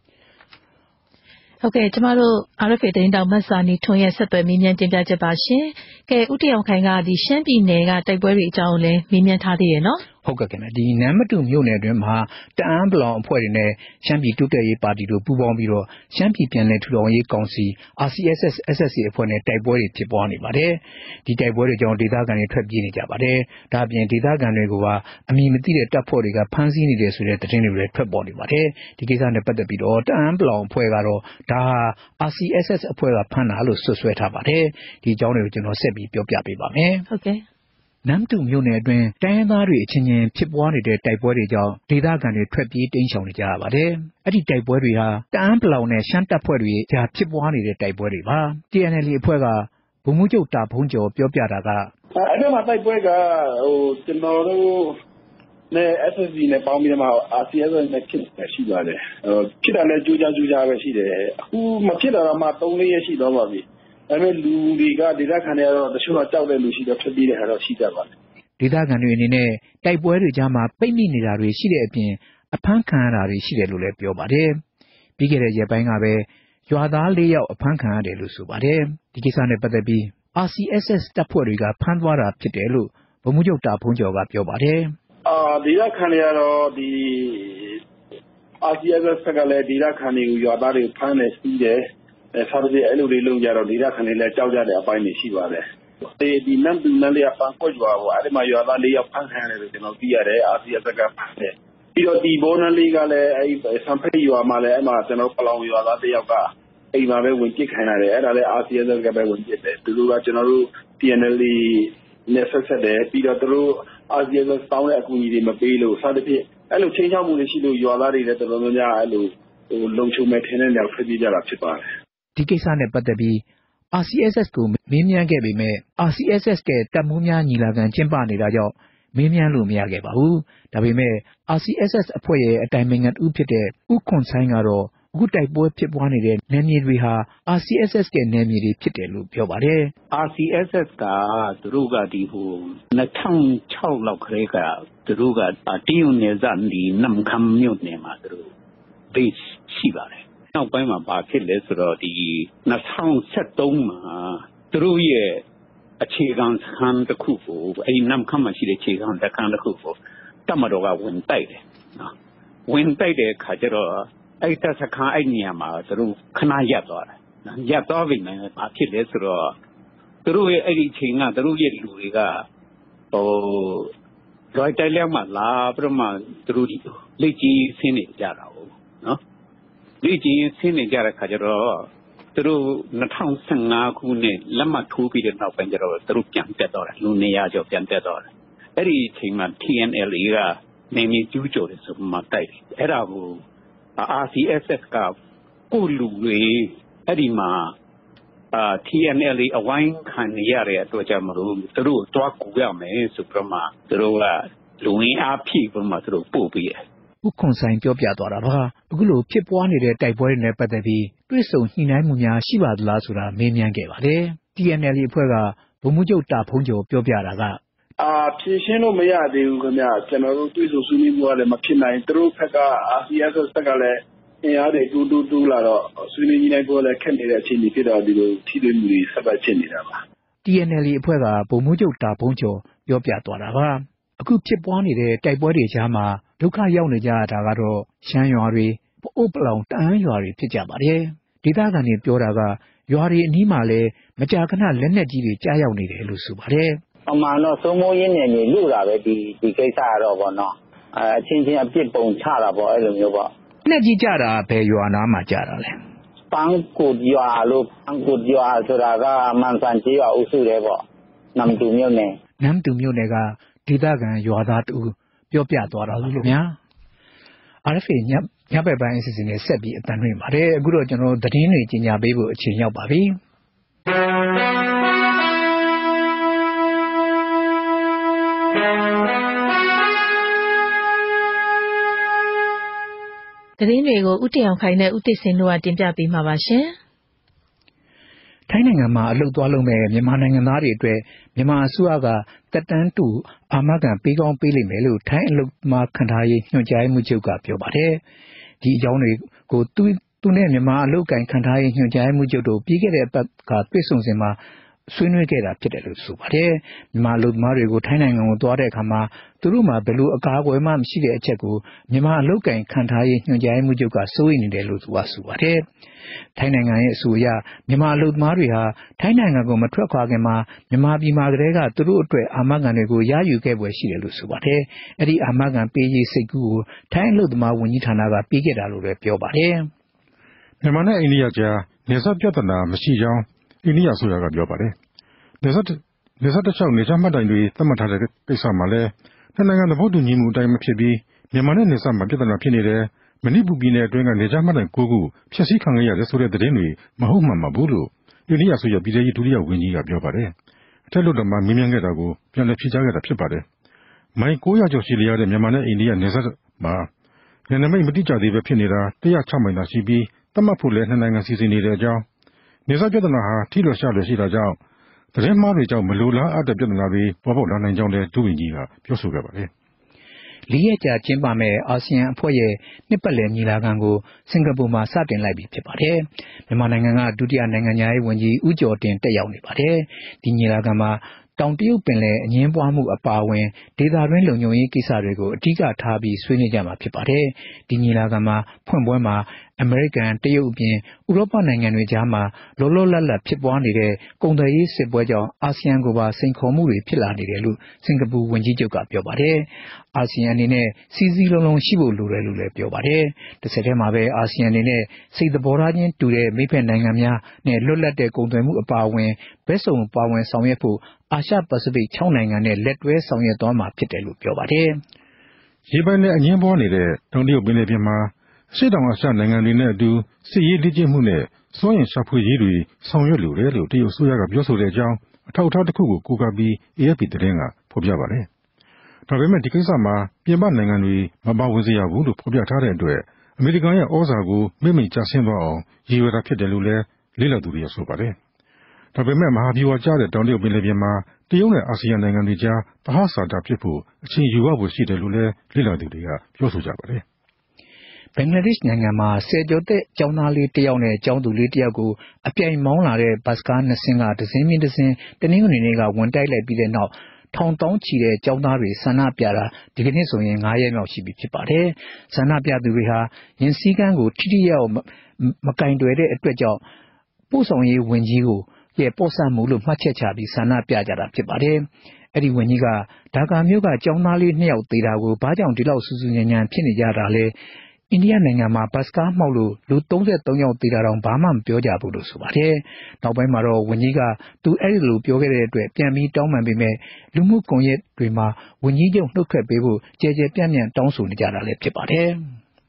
ဟုတ်ကဲ့ကျမတို့ RFA သတင်းတောင်မတ်စာနီထွန်းရဲ့ဆက်သွယ်မေးမြန်းတင်ပြချက်ပါရှင်။ကဲဦးတရောင်ခိုင်ကဒီရှမ်းပြည်နယ်ကတိုက်ပွဲတွေအကြောင်းလည်းမေးမြန်းထားသေးရဲ့နော်။ဟုတ်ကဲ့ခင်ဗျဒီနမ်းမတူမြို့နယ်အတွင်းမှာတအန်းပလောင်အဖွဲ့တွေနဲ့ရှမ်းပြည်တိုးတက်ရေးပါတီတို့ပူးပေါင်းပြီးတော့ရှမ်းပြည်ပြည်နယ်ထူထောင်ရေးကောင်စီ RCSS SSA အဖွဲ့နဲ့တိုက်ပွဲတွေဖြစ်ပွားနေပါတယ်ဒီတိုက်ပွဲတွေကြောင့်ဒေသခံတွေထွက်ပြေးနေကြပါတယ်ဒါအပြင်ဒေသခံတွေကိုအမည်မသိတဲ့တပ်ဖွဲ့တွေကဖမ်းဆီးနေတယ်ဆိုတဲ့သတင်းတွေလည်းထွက်ပေါ်နေပါတယ်ဒီကိစ္စနဲ့ပတ်သက်ပြီးတော့တအန်းပလောင်အဖွဲ့ကတော့ဒါဟာ RCSS အဖွဲ့ကဖမ်းတာလို့ဆွဆွဲထားပါတယ်ဒီအကြောင်းတွေကိုကျွန်တော်ဆက်ပြီးပြောပြပေးပါမယ်ဟုတ်ကဲ့နမ်တူမြို့နယ်အတွင်းတိုင်းရင်းသားတွေအချင်းချင်းဖြစ်ပွားနေတဲ့တိုက်ပွဲတွေကြောင့်ဒေသခံတွေထွက်ပြေးတိမ်းရှောင်နေကြရပါတယ်။အဲ့ဒီတိုက်ပွဲတွေဟာတအန်းပလောင်နဲ့ရှမ်းတပ်ဖွဲ့တွေကြားဖြစ်ပွားနေတဲ့တိုက်ပွဲတွေပါ။ TNL အဖွဲ့ကဗိုလ်မှူးချုပ်တာဖုံးကျော်ပြောပြတာကအဲ့ဒီမှာတိုက်ပွဲကကျွန်တော်တို့နဲ့ SSC နဲ့ပေါင်းပြီးတော့ RCSS နဲ့ဖြစ်နေရှိပါတယ်။ဖြစ်တာလည်းကြိုးကြားပဲရှိတယ်။အခုမဖြစ်တာတော့မှ3-4ရက်ရှိတော့ပါပြီ။ဒါပေမဲ့လူတွေကဒေသခံတွေကတော့တချို့ကကြောက်တဲ့လူရှိတော့ဖြစ်ပြီးတဲ့ဟာတော့ရှိကြပါတယ်ဒေသခံတွေအနေနဲ့တိုက်ပွဲတွေကြားမှာပိတ်မိနေတာတွေရှိတဲ့အပြင်အဖမ်းခံရတာတွေရှိတယ်လို့လည်းပြောပါတယ်ပြီးခဲ့တဲ့ရက်ပိုင်းကပဲရွာသား4ယောက်အဖမ်းခံရတယ်လို့ဆိုပါတယ်ဒီကိစ္စနဲ့ပတ်သက်ပြီး RCSS တပ်ဖွဲ့တွေကဖမ်းသွားတာဖြစ်တယ်လို့ဗိုလ်မှူးချုပ်တာဖုံးကျော်ကပြောပါတယ်ဒေသခံတွေကတော့ဒီ RCSS ကလည်းဒေသခံတွေကိုရွာသားတွေကိုဖမ်းနေစီးတယ်ဆက်ပြီးအဲ့လိုတွေလုပ်ကြတော့ဒေသခံတွေလည်းကြောက်ကြတဲ့အပိုင်းတွေရှိပါတယ်ဒီနမ်တူနလေးကပန်ကွက်ရွာပေါ့အဲ့ဒီမှာရွာသား4ယောက်ဖမ်းခံရတယ်လို့ကျွန်တော်သိရတယ် RCSS ကဖမ်းတယ်ပြီးတော့ဒီဘောနလေးကလည်းအဲ့ဆမ်ဖိတ်ရွာမှာလည်းအဲ့မှာကျွန်တော်ပလောင်ရွာသား1ယောက်ကအိမ်မှာပဲဝင်ပစ်ခံရတယ်အဲ့ဒါလည်း RCSS ကပဲဝင်ပစ်တယ်သူတို့ကကျွန်တော်တို့ TNL နဲ့ဆက်တယ်ပြီးတော့သူတို့ RCSS တောင်းတဲ့အကူအညီတွေမပေးလို့စသဖြင့်အဲ့လိုချင်းချောက်မှုတွေရှိလို့ရွာသားတွေလည်းတော်တော်များများအဲ့လိုလုံခြုံမဲ့ထင်းတဲ့နေရာဖြစ်ကြတာဖြစ်ပါတယ်ဒီကိစ္စနဲ့ပတ်သက်ပြီး RCSS ကိုမေးမြန်းခဲ့ပေမဲ့ RCSS ကတပ်မှူးများညီလာခံကျင်းပနေတာကြောင့်မေးမြန်းလို့မရခဲ့ပါဘူးဒါပေမဲ့ RCSS အဖွဲ့ရဲ့အတိုင်ပင်ခံဦးဖြစ်တဲ့ဦးခွန်ဆိုင်ကတော့အခုတိုက်ပွဲဖြစ်ပွားနေတဲ့နယ်မြေတွေဟာ RCSS ရဲ့နယ်မြေတွေဖြစ်တယ်လို့ပြောပါတယ် RCSS ကသူတို့ကဒီဟို2006လောက်ခရဲကသူတို့ကတီယွန်နယ်စပ်ဒီနမ်ခမ်မြို့နယ်မှာသူတို့ base ရှိပါတယ်နောက်ပိုင်းမှာဘာဖြစ်လဲဆိုတော့ဒီ2013မှာသူတို့ရဲ့အခြေခံစခန်းတစ်ခုကိုအဲဒီနမ်ခမ်မှာရှိတဲ့အခြေခံစခန်းတစ်ခုကိုတမတော်ကဝင်တိုက်တယ်နော်ဝင်တိုက်တဲ့အခါကျတော့အဲ့တစခန်းအဲ့နေရာမှာသူတို့ခဏရပ်သွားတယ်နော်ရပ်သွားပြီမယ်ဘာဖြစ်လဲဆိုတော့သူတို့ရဲ့အဲ့ဒီအချိန်ကသူတို့ရဲ့လူတွေကဟိုလွိုက်တိုက်လျောက်မှာလာပြီးတော့မှသူတို့လက်ကြီးဆင်းနေကြတာဟုတ်နော်လက်ကြီးဆင်းနေကြတဲ့ခါကျတော့သူတို့2015ခုနှစ်လက်မှတ်ထိုးပြီးတဲ့နောက်ပိုင်းကျတော့သူတို့ပြန်တက်တော့တယ်လူနေရာကျော်ပြန်တက်တော့တယ်အဲ့ဒီအချိန်မှာ TNLA ကနေမီကျူးကျော်တယ်ဆိုမှတိုက်တယ်အဲ့ဒါကို RCSS ကကိုလူတွေအဲ့ဒီမှာTNLA အဝိုင်းခံရတဲ့အတွက်ကြောင့်မလို့သူတို့တွားကူရမယ်ဆိုပြီးမှသူတို့ကလူရင်းအားဖြည့်ပြီးမှသူတို့ပို့ပြီးတယ်ဥက္ကွန်ဆိုင်ပြောပြသွားတာပါအခုလိုဖြစ်ပွားနေတဲ့တိုက်ပွဲတွေနဲ့ပတ်သက်ပြီးတွဲဆုံညှိနှိုင်းမှုများရှိပါသလားဆိုတာမေးမြန်းခဲ့ပါတယ် TNLA အဖွဲ့ကဗိုလ်မှူးချုပ်တာဖုံးကျော်ပြောပြတာကဖြည့်ရှင်းလို့မရသေးဘူးခင်ဗျကျွန်တော်တို့တွေ့ဆုံဆွေးနွေးမှုကလည်းမဖြစ်နိုင်သူတို့ဘက်က RCSS ဘက်ကလည်းအင်အားတွေတူလာတော့ဆွေးနွေးညှိနှိုင်းဖို့လည်းခက်နေတဲ့အခြေအနေဖြစ်တော့ဒီလိုထိတွေ့မှုတွေဆက်ပတ်ဖြစ်နေတာပါ TNLA အဖွဲ့ကဗိုလ်မှူးချုပ်တာဖုံးကျော်ပြောပြသွားတာပါအခုဖြစ်ပွားနေတဲ့တိုက်ပွဲတွေကြားမှာဒုက္ခရောက်နေကြတာကတော့ရှမ်းရွာတွေပအိုးပလောင်တန်းရွာတွေဖြစ်ကြပါတယ်ဒေသခံတွေပြောတာကရွာတွေအနီးမှာလည်းမကြာခဏလက်နက်ကြီးတွေကြားရောက်နေတယ်လို့ဆိုပါတယ်အမှန်တော့သုံးမိုးရင်းနေနေလို့တာပဲဒီကိစ္စကတော့ဗောနော်အချင်းချင်းအပြစ်ပုံချတာဗောအဲ့လိုမျိုးဗောလက်ကြီးကြတာဘယ်ရွာနားမှာကြတာလဲပန်းကုတ်ရွာလို့ပန်းကုတ်ရွာဆိုတာကမန်ဆန်ကြီးရွာအုပ်စုတယ်ဗောနမ်တူမြို့နယ်ကဒေသခံရွာသားတူပြောပြသွားတာလို့များ RFA ညဘက်ပိုင်းအစီအစဉ်နဲ့ဆက်ပြီးအတန်လွှင့်ပါတယ်အခုတော့ကျွန်တော်သတင်းတွေကြီးညာပေးဖို့အချိန်ရောက်ပါပြီသတင်းတွေကိုဦးတင်အောင်ခိုင်နဲ့ဦးသိစင်တို့ကတင်ပြပေးမှာပါရှင်ထိုင်းနိုင်ငံမှာအလုပ်သွားလုပ်မဲ့မြန်မာနိုင်ငံသားတွေအတွက်မြန်မာအစိုးရကတက်တန်းတူအာမခံပေးကောင်းပေးလိမ့်မယ်လို့ထိုင်းအလုပ်သမားခံထားရေးညွှန်ကြားမှုချုပ်ကပြောပါတယ်ဒီအကြောင်းတွေကိုသူနဲ့မြန်မာအလုပ်ကိုင်ခံထားရေးညွှန်ကြားမှုချုပ်တို့ပြီးခဲ့တဲ့အပတ်ကတွေ့ဆုံစဉ်မှာဆွေးနွေးခဲ့တာဖြစ်တယ်လို့ဆိုပါတယ်မြန်မာအလုပ်သမားတွေကိုထိုင်းနိုင်ငံကိုသွားတဲ့အခါမှာသူတို့မှာဘယ်လိုအကာအကွယ်မှမရှိတဲ့အချက်ကိုမြန်မာအလုပ်ကိုင်ခံထားရေးညွှန်ကြားမှုချုပ်ကစိုးရိမ်နေတယ်လို့သူကဆိုပါတယ်ထိုင်းနိုင်ငံရဲ့အဆိုအရမြန်မာအလုပ်သမားတွေဟာထိုင်းနိုင်ငံကိုမထွက်ခွာခင်မှာမြန်မာပြည်မှာကတည်းကသူတို့အတွက်အာမခံတွေကိုရယူခဲ့ပွဲရှိတယ်လို့ဆိုပါတယ်အဲ့ဒီအာမခံပေးရေးစိတ်ကူးကိုထိုင်းအလုပ်သမားဝန်ကြီးဌာနကပေးခဲ့တာလို့လည်းပြောပါတယ်မြန်မာနဲ့အိန္ဒိယကြားနေဆက်ပြဿနာမရှိကြောင်းအိန္ဒိယအစိုးရကပြောပါတယ်နေဆက်တစ်လျှောက်နေချမှတ်တိုင်တွေသတ်မှတ်ထားတဲ့ကိစ္စမှာလည်းနှစ်နိုင်ငံသဘောတူညီမှုအတိုင်းမဖြစ်ပြီးမြန်မာနဲ့နေဆက်မှာပြဿနာဖြစ်နေတယ်မဏိပူပြည်နယ်အတွင်းကနေချမှတ်တိုင်9ခုဖျက်ဆီးခံခဲ့ရတယ်ဆိုတဲ့သတင်းတွေမဟုတ်မှန်ပါဘူးလို့အိန္ဒိယအစိုးရပြည်ထရေးဒုတိယဝန်ကြီးကပြောပါတယ်အထက်လွှတ်တော်မှာမေးမြန်းခဲ့တာကိုပြန်လည်ဖြေကြားခဲ့တာဖြစ်ပါတယ်မိုင်900ကျော်ရှိလျားတဲ့မြန်မာနဲ့အိန္ဒိယနေဆက်မှာနယ်နိမိတ်မတိကျသေးပဲဖြစ်နေတာ106မိုင်သာရှိပြီးသတ်မှတ်ဖို့လည်းနှစ်နိုင်ငံစီစဉ်နေတဲ့အကြောင်းနေဆက်ပြဿနာဟာထိလွယ်ရှလွယ်ရှိတာကြောင့်သတင်းမှားတွေကြောင့်မလိုလားအပ်တဲ့ပြဿနာတွေပေါ်ပေါက်လာနိုင်ကြောင်းလည်းဒုဝန်ကြီးကပြောဆိုခဲ့ပါတယ်၄ရက်ကြာကျင်းပမဲ့အာဆီယံအဖွဲ့ရဲ့နှစ်ပတ်လည်ညီလာခံကိုစင်ကာပူမှာစတင်လိုက်ပြီဖြစ်ပါတယ်မြန်မာနိုင်ငံကဒုတိယနိုင်ငံသားရေးဝန်ကြီးဦးကျော်တင်တက်ရောက်နေပါတယ်ဒီညီလာခံမှာတောင်တရုတ်ပင်လယ်အငြင်းပွားမှုအပါအဝင်ဒေသတွင်းလုံခြုံရေးကိစ္စတွေကိုအဓိကထားပြီးဆွေးနွေးကြမှာဖြစ်ပါတယ်ဒီညီလာခံမှာဖွင့်ပွဲမှာအမေရိကန်တရုတ်အပြင်ဥရောပနိုင်ငံတွေကြားမှာလောလောလတ်လတ်ဖြစ်ပွားနေတဲ့ကုန်သွယ်ရေးစစ်ပွဲကြောင့်အာဆီယံကိုပါစိန်ခေါ်မှုတွေဖြစ်လာနေတယ်လို့စင်ကာပူဝန်ကြီးချုပ်ကပြောပါတယ်အာဆီယံအနေနဲ့စီစီလုံးလုံးရှိဖို့လိုတယ်လို့လည်းပြောပါတယ်တစ်ဆက်တည်းမှာပဲအာဆီယံအနေနဲ့စိတ်သဘောထားချင်းတူတဲ့မိဖက်နိုင်ငံများနဲ့လွတ်လပ်တဲ့ကုန်သွယ်မှုအပါအဝင်ဘက်စုံပါဝင်ဆောင်ရွက်ဖို့အာရှပစိဖိတ်6နိုင်ငံနဲ့လက်တွဲဆောင်ရွက်သွားမှာဖြစ်တယ်လို့ပြောပါတယ်ရေပိုင်နဲ့အငြင်းပွားနေတဲ့တောင်တရုတ်ပင်လယ်ပြင်မှာအရှေ့တောင်အာရှနိုင်ငံတွေနဲ့အတူစစ်ရေးလေ့ကျင့်မှုနဲ့စွမ်းအင်ရှာဖွေရေးတွေဆောင်ရွက်လိုတယ်လို့တရုတ်အစိုးရကပြောဆိုတဲ့အကြောင်းအထောက်အထားတစ်ခုကိုကိုးကားပြီး AFP သတင်းကဖော်ပြပါတယ်။ဒါပေမဲ့ဒီကိစ္စမှာပြင်ပနိုင်ငံတွေမပါဝင်စေရဘူးလို့ဖော်ပြထားတဲ့အတွက်အမေရိကန်ရဲ့ဩဇာကိုမိကျဆင်းသွားအောင်ရည်ရွယ်တာဖြစ်တယ်လို့လည်းလေ့လာသူတွေကဆိုပါတယ်။ဒါပေမဲ့မဟာဗျူဟာကျတဲ့တောင်တရုတ်ပင်လယ်ပြင်မှာတရုတ်နဲ့အာဆီယံနိုင်ငံတွေကြားသဟဇာတာဖြစ်ဖို့အချိန်ယူရဖို့ရှိတယ်လို့လည်းလေ့လာသူတွေကပြောဆိုကြပါတယ်ဘင်္ဂလားဒေ့ရှ်နိုင်ငံမှာဆယ်ကျော်သက်ကျောင်းသားလေးတစ်ယောက်နဲ့ကျောင်းသူလေးတစ်ယောက်ကိုအပြိုင်မောင်းလာတဲ့ဘတ်စကား2စင်းကတစ်စင်းမြင့်တစ်စင်းတနင်္ဂနွေနေ့ကဝင်တိုက်လိုက်ပြီးတဲ့နောက်ထောင်တောင်းချီတဲ့ကျောင်းသားတွေဆန္ဒပြတာဒီကနေ့ဆိုရင်9ရက်မြောက်ရှိပြီဖြစ်ပါတယ်ဆန္ဒပြသူတွေဟာယင်စည်းကမ်းကိုထိထိရောက်မကင်တွယ်တဲ့အတွက်ကြောင့်ပို့ဆောင်ရေးဝန်ကြီးကိုရဲ့ပေါ်ဆံမှုလို့မှတ်ချက်ချပြီးဆန္ဒပြကြတာဖြစ်ပါတယ်အဲ့ဒီဝန်ကြီးကဒါကာမြို့ကကျောင်းသားလေး2ယောက်သေတာကိုဘာကြောင့်ဒီလောက်စူးစူးညံညံဖြစ်နေကြတာလဲအိန္ဒိယနိုင်ငံမှာဘတ်စကားမှောက်လို့လူ33ယောက်သေတာတောင်ဘာမှမပြောကြဘူးလို့ဆိုပါတယ်။နောက်ပိုင်းမှာတော့ဝန်ကြီးကသူအဲ့ဒီလိုပြောခဲ့တဲ့အတွက်ပြန်ပြီးတောင်းပန်ပေမဲ့လူမှုကွန်ရက်တွေမှာဝန်ကြီးချုပ်နှုတ်ထွက်ပေးဖို့ကြဲကြဲပြန့်ပြန့်တောင်းဆိုနေကြတာလည်းဖြစ်ပါတယ်။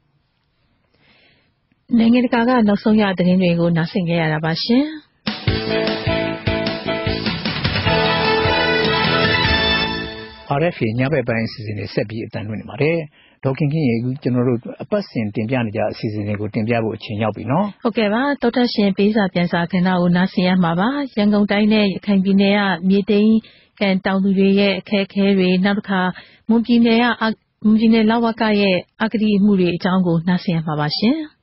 နိုင်ငံတကာကနောက်ဆုံးရသတင်းတွေကိုနားဆင်ကြရတာပါရှင်။ RFA ညဘက်ပိုင်းအစီအစဉ်တွေဆက်ပြီးအတန်လွှင့်နေပါတယ်။ဒေါက်ခင်ခင်ရေကျွန်တော်တို့အပတ်စဉ်တင်ပြနေကြအစီအစဉ်တွေကိုတင်ပြဖို့အချိန်ရောက်ပြီနော်။ဟုတ်ကဲ့ပါတောတက်ရှင်ပေးစာပြန်စာခဏကိုနားဆင်ရမှာပါ။ရန်ကုန်တိုင်းနဲ့ရခိုင်ပြည်နယ်ကမြေသိမ်းကန်တောင်သူတွေရဲ့အခက်အခဲတွေနောက်တစ်ခါမွန်ပြည်နယ်လဝကရဲ့အကတိအမှုတွေအကြောင်းကိုနားဆင်ရမှာပါရှင်။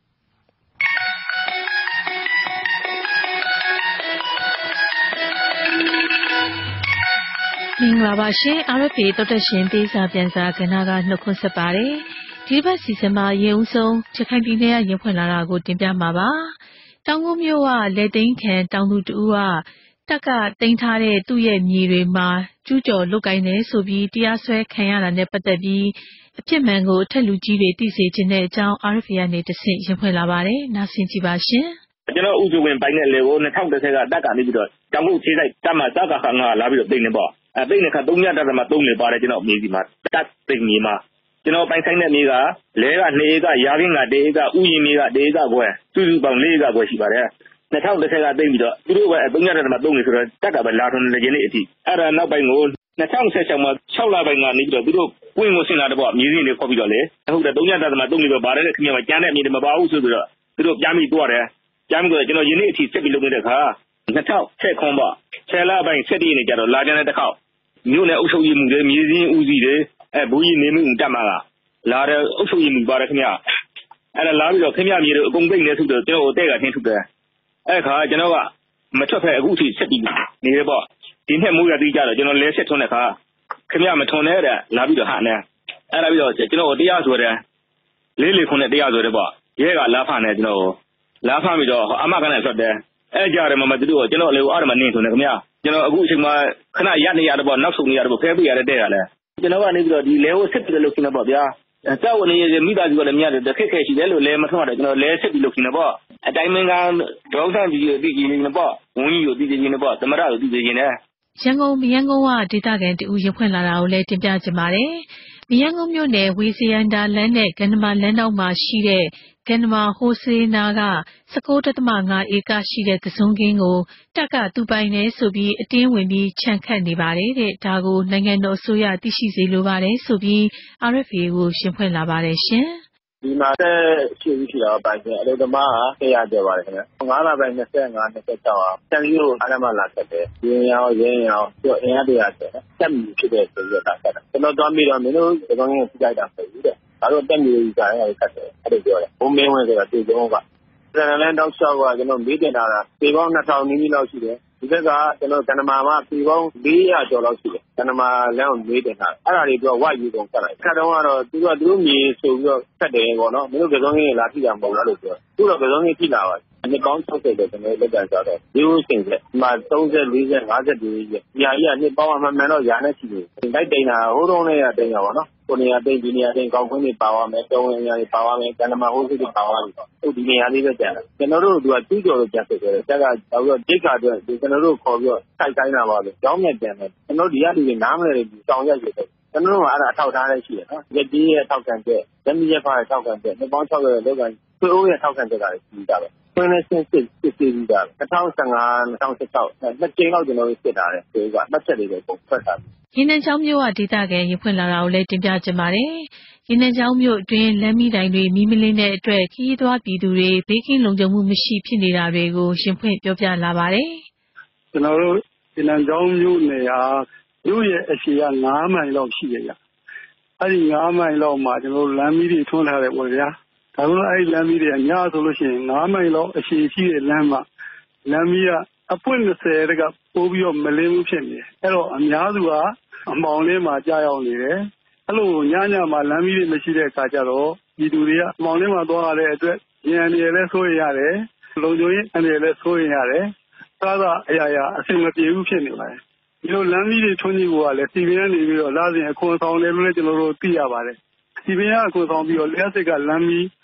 မင်္ဂလာပါရှင် RFA တောတက်ရှင်ပေးစာပြန်စာကဏ္ဍကနှုတ်ခွန်းဆက်ပါတယ်ဒီဘက်စီစဉ်မှာရေဦးဆုံးရခိုင်ပြည်နယ်ကရင်ဖွင့်လာတာကိုတင်ပြမှာပါတောင်ကုန်းမြို့ကလေသိန်းခံတောင်သူတူကတက်ကတင်ထားတဲ့သူ့ရဲ့မြေတွေမှာကျူးကျော်လုတ်ကိုင်းနေဆိုပြီးတရားစွဲခံရတာနဲ့ပတ်သက်ပြီးအဖြစ်မှန်ကိုအထက်လူကြီးတွေသိစေချင်တဲ့အကြောင်း RFA ကနေတဆင့်ရင်ဖွင့်လာပါတယ်နားဆင်ကြည့်ပါရှင်ကျွန်တော်ဥစုဝင်ပိုင်းနဲ့လေကို2010ကတက်ကနေပြီးတော့တောင်ကုန်းခြေဆိုင်တက်မှာစကားခါငါလာပြီးတော့သိနေပေါ့သိနေခါ3ညတက်မှာ3နေပါတယ်ကျွန်တော်မြေစီမှာတက်သိမြေမှာကျွန်တော်ပိုင်ဆိုင်တဲ့မြေကလဲက2ဧကရာခင်းက1ဧကဥယျာဉ်မြေက1ဧကခွဲစုစုပေါင်း4ဧကခွဲရှိပါတယ်2010ကသိပြီးတော့သူတို့က3ညတက်မှာ3နေဆိုတော့တက်ကပဲလာထွန်းနေခြင်းနေ့အထိအဲ့ဒါနောက်ပိုင်းကို2016မှာ6လပိုင်းကနေပြီးတော့သူတို့ဝင်းကိုဆင်လာတော့မြေစင်းတွေခေါ်ပြီးတော့လေဟုတ်တယ်3ညတက်မှာ3နေတော့ပါတယ်ခင်ဗျာကျန်တဲ့မြေတွေမပါဘူးဆိုပြီးတော့သူတို့ပြန်ပြီးသွားတယ်ပြန်ပြီးတော့ကျွန်တော်ယနေ့အထိဆက်ပြီးလုပ်နေတဲ့ခါ2010ခွန်ပေါ့10လပိုင်း7ရက်နေကြတော့လာကြတဲ့တစ်ခေါက်မြို့နယ်အုပ်ချုပ်ရေးမှုတွေမြေစင်းဦးစီးတွေဘူးကြီးနေမှုတက်မှာလာတဲ့အုပ်ချုပ်ရေးမှုပါတယ်ခင်ဗျအဲ့ဒါလာပြီးတော့ခင်ဗျမြေတွေအကုန်သိမ့်နေဆိုတော့ကျွန်တော်အသက်ကထင်းထုတ်တယ်အဲ့ခါကျွန်တော်ကမထွက်ဖက်အခုထိဆက်ပြီးနေရပေါ့ဒီနှစ်မိုးရသေးကြတော့ကျွန်တော်လဲဆက်ထွန်းတဲ့ခါခင်ဗျမထွန်းတဲ့လာပြီးတော့ဟာနေအဲ့ဒါပြီးတော့ကျွန်တော်တရားဆိုတယ်လေးခုနဲ့တရားဆိုတယ်ပေါ့ရဲကလာဖနေကျွန်တော်လာဖပြီးတော့အမကနဲ့ဆွတ်တယ်အဲ့ကြတယ်မမတူတော့ကျွန်တော်လေအားမနေဆိုနေခင်ဗျကျွန်တော်အခုအချိန်မှာခဏရက်နေရတယ်ပေါ့နောက်ဆုံးနေရတယ်ပေါ့ဖဲပြရတဲ့ရလဲကျွန်တော်ကနေပြီးတော့ဒီလဲကိုဆက်ပြီးလုပ်နေပေါ့ဗျာတောက်ဝင်ရမိသားစုကလည်းမြတ်တယ်ခက်ခဲရှိတယ်လို့လဲမထွန်းတယ်ကျွန်တော်လဲဆက်ပြီးလုပ်နေပေါ့အတိုင်းမင်းကဒေါက်ဆန်ကြီးကိုသိကြည့်နေပေါ့ဝန်ကြီးကိုသိကြည့်နေပေါ့သမရကိုသိကြည့်နေရန်ကုန်ကဒေသခံတူရင်ဖွင့်လာတာကိုလည်းတင်ပြကြပါတယ်မရန်ကုန်မြို့နယ်ဝေစီယန်ဒါလန်းနဲ့ကန္နမာလန်းတောက်မှာရှိတဲ့ကန္နမာဟိုစေးနာက19.5 ဧကရှိတဲ့သစုံကင်းကိုတက်ကသူပိုင်နေဆိုပြီးအတင်းဝင်ပြီးခြံခတ်နေပါတယ်တဲ့ဒါကိုနိုင်ငံတော်အစိုးရသိရှိစေလိုပါတယ်ဆိုပြီး RFA ကိုရှင်းဖွင့်လာပါတယ်ရှင်ဒီမှာရှိတာပိုင်တဲ့အလုပ်သမားက100ကျော်ပါတယ်ခင်ဗျ9လပိုင်း25 26အောင်တန်ကြီးကိုအားမလာဆက်တယ်ရင်းရောသူအင်အား100ကျော်တက်မြူဖြစ်တဲ့ဆိုတော့တာဆက်တယ်ကျွန်တော်သွားပြီးတော့မင်းတို့ဒီကောင်ကြီးကိုကြိုက်တာပဲတဲ့ဒါတော့တက်မြူကြီးစားရတယ်ကတ်တယ်အဲ့လိုပြောတယ်ဘုံမင်းဝင်ဆိုတာတေကုန်းကပြန်လန်းတောက်လျှောက်ကကျွန်တော်မေးတင်တာပေပေါင်း2000နီးနီးလောက်ရှိတယ်ဒီဘက်ကကျွန်တော်ကန္နမာမှာပေပေါင်း400ကျော်လောက်ရှိတယ်ကန္နမာလမ်းကိုမေးတင်တာအဲ့ဒါတွေပြောဝယူကုန်ဆက်လိုက်ခါတော့ကတော့သူတို့မြေဆိုပြီးတော့ဆက်တယ်ပေါ့နော်မင်းတို့ကစုံကြီးလာထိတာမဟုတ်လားလို့ပြောသူတို့ကစုံကြီးထိလာပါနှစ်ပေါင်း60ကျော်ကျွန်တော်လက်ကန်ကြတော့ရိုးစင်ဆက်ဒီမှာ30 40 50တူကြီးညာကြီးကနှစ်ပေါင်းအမှန်မှန်တော့ရာနဲ့ရှိတယ်လိုက်တိန်တာဟိုးတုံးလေးကတိန်တာပေါ့နော်ကိုနေရာတိန်ဒီနေရာတိန်ကောက်ခွင်းတွေပါသွားမယ်တုံးဝင်ညာတွေပါသွားမယ်ကန္နမာဟိုးစိတ်တွေပါသွားပြီဟုတ်ဒီနေရာလေးပဲကျန်တယ်ကျွန်တော်တို့ကကျူးကျော်လို့ပြန်ဆက်တယ်တက်ကတော့ဒိတ်ခါအတွက်ကျွန်တော်တို့ခေါ်ပြီးတော့စိုက်တိုင်းတာပါပဲကြောင်းမြတ်ပြန်တယ်ကျွန်တော်ဒီကလူတွေနားမလဲတယ်တောင်းရက်ရတယ်ကျွန်တော်တို့ကအဲ့ဒါအထောက်ထားလေးရှိတယ်နော်ရက်ကြီးရဲ့ထောက်ခံချက်လက်မရက်ဖားရဲ့ထောက်ခံချက်နှစ်ပေါင်း6ရဲ့လောက်ကန်ဆွေးအိုးရဲ့ထောက်ခံချက်ကလည်းရှိတာပဲဆွေးနေစစ်ပြီးတာ2015 2016နှစ်ကြိမ်လောက်ကျွန်တော်တို့စစ်တာတယ်ဒီကမှတ်ချက်တွေပဲပုံဖတ်တာရင်းနှံချောင်းမြို့ကဒေသခံရင်ဖွင့်လာတာကိုလည်းတင်ပြကြပါတယ်ရင်းနှံချောင်းမြို့အတွင်းလမ်းမီးတိုင်တွေမီးမလင်းတဲ့အတွက်ခရီးသွားပြည်သူတွေဘေးကင်းလုံခြုံမှုမရှိဖြစ်နေတာတွေကိုရှင်ဖွင့်ပြောပြလာပါတယ်ကျွန်တော်တို့ရင်းနှံချောင်းမြို့နယ်ဟာမြို့ရဲ့အရှည်က9မိုင်လောက်ရှိတယ်ဗျအဲ့ဒီ9မိုင်လောက်မှာကျွန်တော်တို့လမ်းမီးတွေထွန်းထားတယ်ပေါ့ဗျာဒါကအဲ့ဒီလမ်းမီးတွေကညဆိုလို့ရှိရင်9မိုင်လောက်အရှည်ရှိတဲ့လမ်းမှာလမ်းမီးကအပွင့်20တကပိုးပြီးတော့မလင်းဘူးဖြစ်နေတယ်အဲ့တော့အများစုကအမောင်လေးမှာကြားရောက်နေတယ်အဲ့လိုညမှာလမ်းမီးတွေမရှိတဲ့အခါကျတော့ဒီလူတွေကအမောင်လေးမှာသွားရတဲ့အတွက်ဉာဏ်ရည်လည်းဆိုးရတယ်လုံခြုံရေးအနေနဲ့လည်းဆိုးရတယ်သာသာအရာအဆင်မပြေဘူးဖြစ်နေပါတယ်ဒီလိုလမ်းမီးတွေထွန်းကြီးကလည်းစီပင်းကနေပြီးတော့လာစဉ်အခွန်ဆောင်တယ်လို့လည်းကျွန်တော်တို့သိရပါတယ်စီပင်းကအခွန်ဆောင်ပြီးတော့လျှက်စစ်ကလမ်းမီး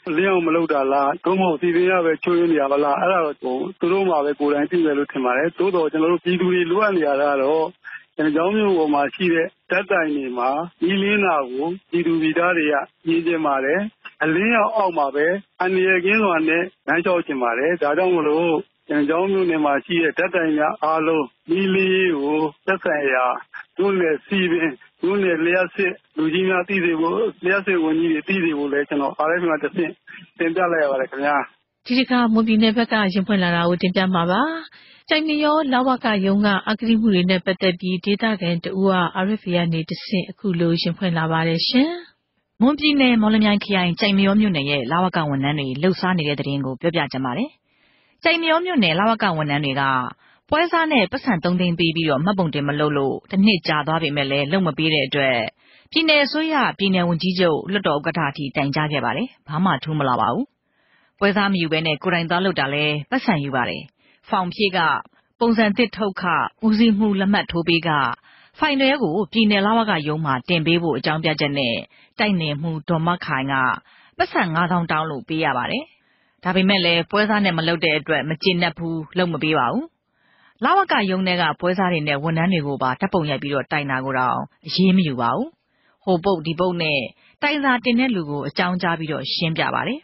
လင်းအောင်မလုပ်တာလားဒုမဟုတ်စီပင်ရပဲချိုးရနေရပါလားအဲ့ဒါတော့သူတို့မှာပဲကိုယ်တိုင်သိတယ်လို့ထင်ပါတယ်သို့တော့ကျွန်တော်တို့ပြည်သူတွေလိုအပ်နေရတာတော့ကျောင်းမျိုးပေါ်မှာရှိတဲ့တက်တိုင်တွေမှာဒီလင်းတာကိုပြည်သူပြည်သားတွေကရည်ကျင်ပါတယ်အလင်းရောက်အောက်မှာပဲအနေရကင်းစွာနဲ့လမ်းလျှောက်ချင်ပါတယ်ဒါကြောင့်မလို့ကျောင်းမျိုးနယ်မှာရှိတဲ့တက်တိုင်များအားလုံးဒီလေးကိုသက်ဆိုင်ရာတို့လည်းစီပင်တို့လည်းလျှက်စစ်လူကြီးများသိစေဖို့လျှက်စစ်ဝန်ကြီးတွေသိစေဖို့လည်းကျွန်တော် RFA မှာတစ်ဆင့်တင်ပြလိုက်ရပါတယ်ခင်ဗျာဒီကမွန်ပြည်နယ်ဘက်ကရင်ဖွင့်လာတာကိုတင်ပြမှာပါကြိုင်မရောလဝကယုံကအကတိမှုတွေနဲ့ပတ်သက်ပြီးဒေသခံတဦးက RFA ကနေတဆင့်အခုလိုရင်ဖွင့်လာပါတယ်ရှင်မွန်ပြည်နယ်မော်လမြိုင်ခရိုင်ကြိုင်မရောမြို့နယ်ရဲ့လဝကဝန်ထမ်းတွေလှုပ်ရှားနေတဲ့တဲ့တင်ကိုပြောပြကြပါမယ်ကြိုင်မရောမြို့နယ်လဝကဝန်ထမ်းတွေကပွဲစားနဲ့ပတ်စံ3သိန်းပေးပြီးတော့မှတ်ပုံတင်မလုပ်လို့တစ်နှစ်ကြာသွားပြီမဲ့လည်းလုံမပေးတဲ့အတွက်ပြည်နယ်အစိုးရပြည်နယ်ဝန်ကြီးချုပ်လွှတ်တော်ဥက္ကဋ္ဌအထိတိုင်ကြားခဲ့ပါတယ်ဘာမှထူးမလာပါဘူးပွဲစားမယူဘဲနဲ့ကိုယ်တိုင်သွားလုပ်တာလဲပတ်စံယူပါတယ်ဖောင်ဖြည့်ကပုံစံသစ်ထုတ်ခဦးစီးမှုလက်မှတ်ထိုးပေးကဖိုင်တွေကိုပြည်နယ်လဝကရုံးမှာတင်ပေးဖို့အကြောင်းပြချက်နဲ့တိုက်နယ်မှုဒေါ်မခိုင်ကပတ်စံ9000တောင်းလို့ပေးရပါတယ်ဒါပေမဲ့လည်းပွဲစားနဲ့မလုပ်တဲ့အတွက်မကျေနပ်ဘူးလုပ်မပေးပါဘူးလဝကရုံးထဲကပွဲစားတွေနဲ့ဝန်ထမ်းတွေကိုပါတပ်ပုံရိုက်ပြီးတော့တိုင်တာကိုတော့အရေးမယူပါဘူးဟိုပုတ်ဒီပုတ်နဲ့တိုင်စာတင်တဲ့လူကိုအကြောင်းကြားပြီးတော့ရှင်းပြပါတယ်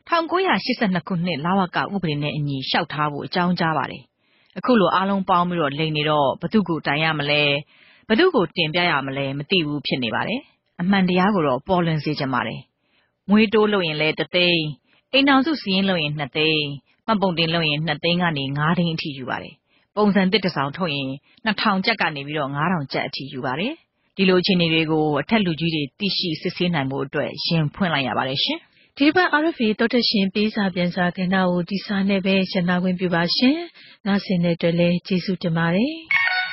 1982ခုနှစ်လဝကဥပဒေနဲ့အညီလျှောက်ထားဖို့အကြောင်းကြားပါတယ်အခုလိုအားလုံးပေါင်းပြီးတော့လိန်နေတော့ဘသူကိုတိုင်ရမလဲဘသူကိုတင်ပြရမလဲမသိဘူးဖြစ်နေပါတယ်အမှန်တရားကိုတော့ပေါ်လွင်စေချင်ပါတယ်မွေးတိုးလို့ရင်လဲ3သိန်းအိမ်အောင်စုစီးရင်လို့ရင်2သိန်းမှတ်ပုံတင်လို့ရင်2သိန်းကနေ5သိန်းအထိယူပါတယ်ပုံစံတစ်တစ်ဆောင်ထုတ်ရင်2000ကျပ်ကနေပြီးတော့9000ကျပ်အထိယူပါတယ်ဒီလိုအခြေအနေတွေကိုအထက်လူကြီးတွေသိရှိစစ်ဆေးနိုင်ဖို့အတွက်ရင်ဖွင့်လိုက်ရပါတယ်ရှင်ဒီဘက် RFA တော်တရှင်ပေးစာပြန်စာကဏ္ဍကိုဒီစာနဲ့ပဲရှင်းနာခွင့်ပြုပါရှင်။နားဆင်တဲ့အတွက်လည်းကျေးဇူးတင်ပါတယ်။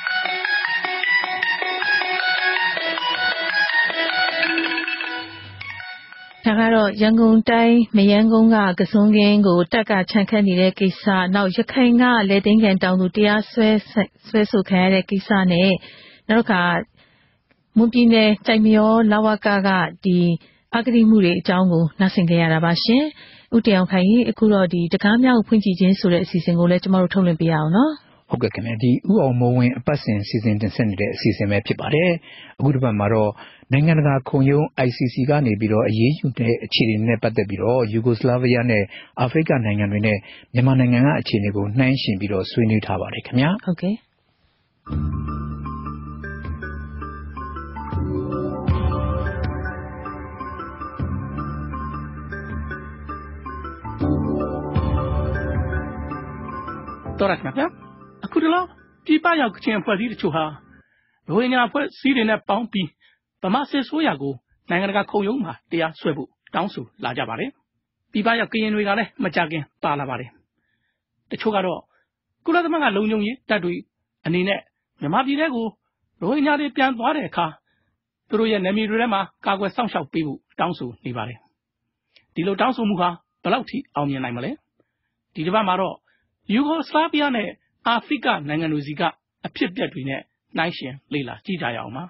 ဒါကတော့ရန်ကုန်တိုင်းမရမ်းကုန်းကကစွန်းကင်းကိုတက်ကခြံခတ်နေတဲ့ကိစ္စနောက်ရခိုင်ကလေသိန်းကန်တောင်သူတရားစွဲဆိုခံရတဲ့ကိစ္စနဲ့နောက်ကမွန်ပြည်နယ်ကြိုင်မရောလဝကကဒီအကတိမှုတွေအကြောင်းကိုနားဆင်ကြရတာပါရှင်။ဦးတရားခိုင်အခုတော့ဒီတကားမြောက်ဖွင့်ကြည့်ခြင်းဆိုတဲ့အစီအစဉ်ကိုလည်းကျမတို့ထုတ်လွှင့်ပေးရအောင်နော်။ဟုတ်ကဲ့ခင်ဗျာဒီဥအောင်မိုးဝင်းအပတ်စဉ်စီစဉ်တင်ဆက်နေတဲ့အစီအစဉ်ပဲဖြစ်ပါတယ်။အခုတစ်ပတ်မှာတော့နိုင်ငံတကာခုံရုံး ICC ကနေပြီးတော့အရေးယူတဲ့အခြေအနေနဲ့ပတ်သက်ပြီးတော့ယူဂိုစလာဗီးယားနဲ့အာဖရိကနိုင်ငံတွေနဲ့မြန်မာနိုင်ငံကအခြေအနေကိုနှိုင်းယှဉ်ပြီးတော့ဆွေးနွေးထားပါတယ်ခင်ဗျာ။ဟုတ်ကဲ့တော်ရခင်ဗျာအခုတလောပြည်ပရောက်ချင်းအဖွဲ့အစည်းတချို့ဟာရိုဟင်ဂျာအဖွဲ့အစည်းတွေနဲ့ပေါင်းပြီးဗမာစစ်ဆိုးရကိုနိုင်ငံတကာခုံရုံးမှာတရားစွဲဖို့တောင်းဆိုလာကြပါတယ်ပြည်ပရောက်ကရင်တွေကလည်းမကြခင်ပါလာပါတယ်တချို့ကတော့ကုလသမဂ္ဂလုံခြုံရေးတပ်တွေအနေနဲ့မြန်မာပြည်ထဲကိုရိုဟင်ဂျာတွေပြန်သွားတဲ့အခါသူတို့ရဲ့နယ်မြေတွေထဲမှာကာကွယ်စောင့်ရှောက်ပေးဖို့တောင်းဆိုနေပါတယ်ဒီလိုတောင်းဆိုမှုဟာဘယ်လောက်ထိအောင်မြင်နိုင်မလဲဒီတစ်ပတ်မှာတော့ယူဂိုစလာဗီးယားနဲ့အာဖရိကနိုင်ငံတွေစီကအဖြစ်အပျက်တွေနဲ့နှိုင်းယှဉ်လေ့လာကြည့်ကြရအောင်ပါ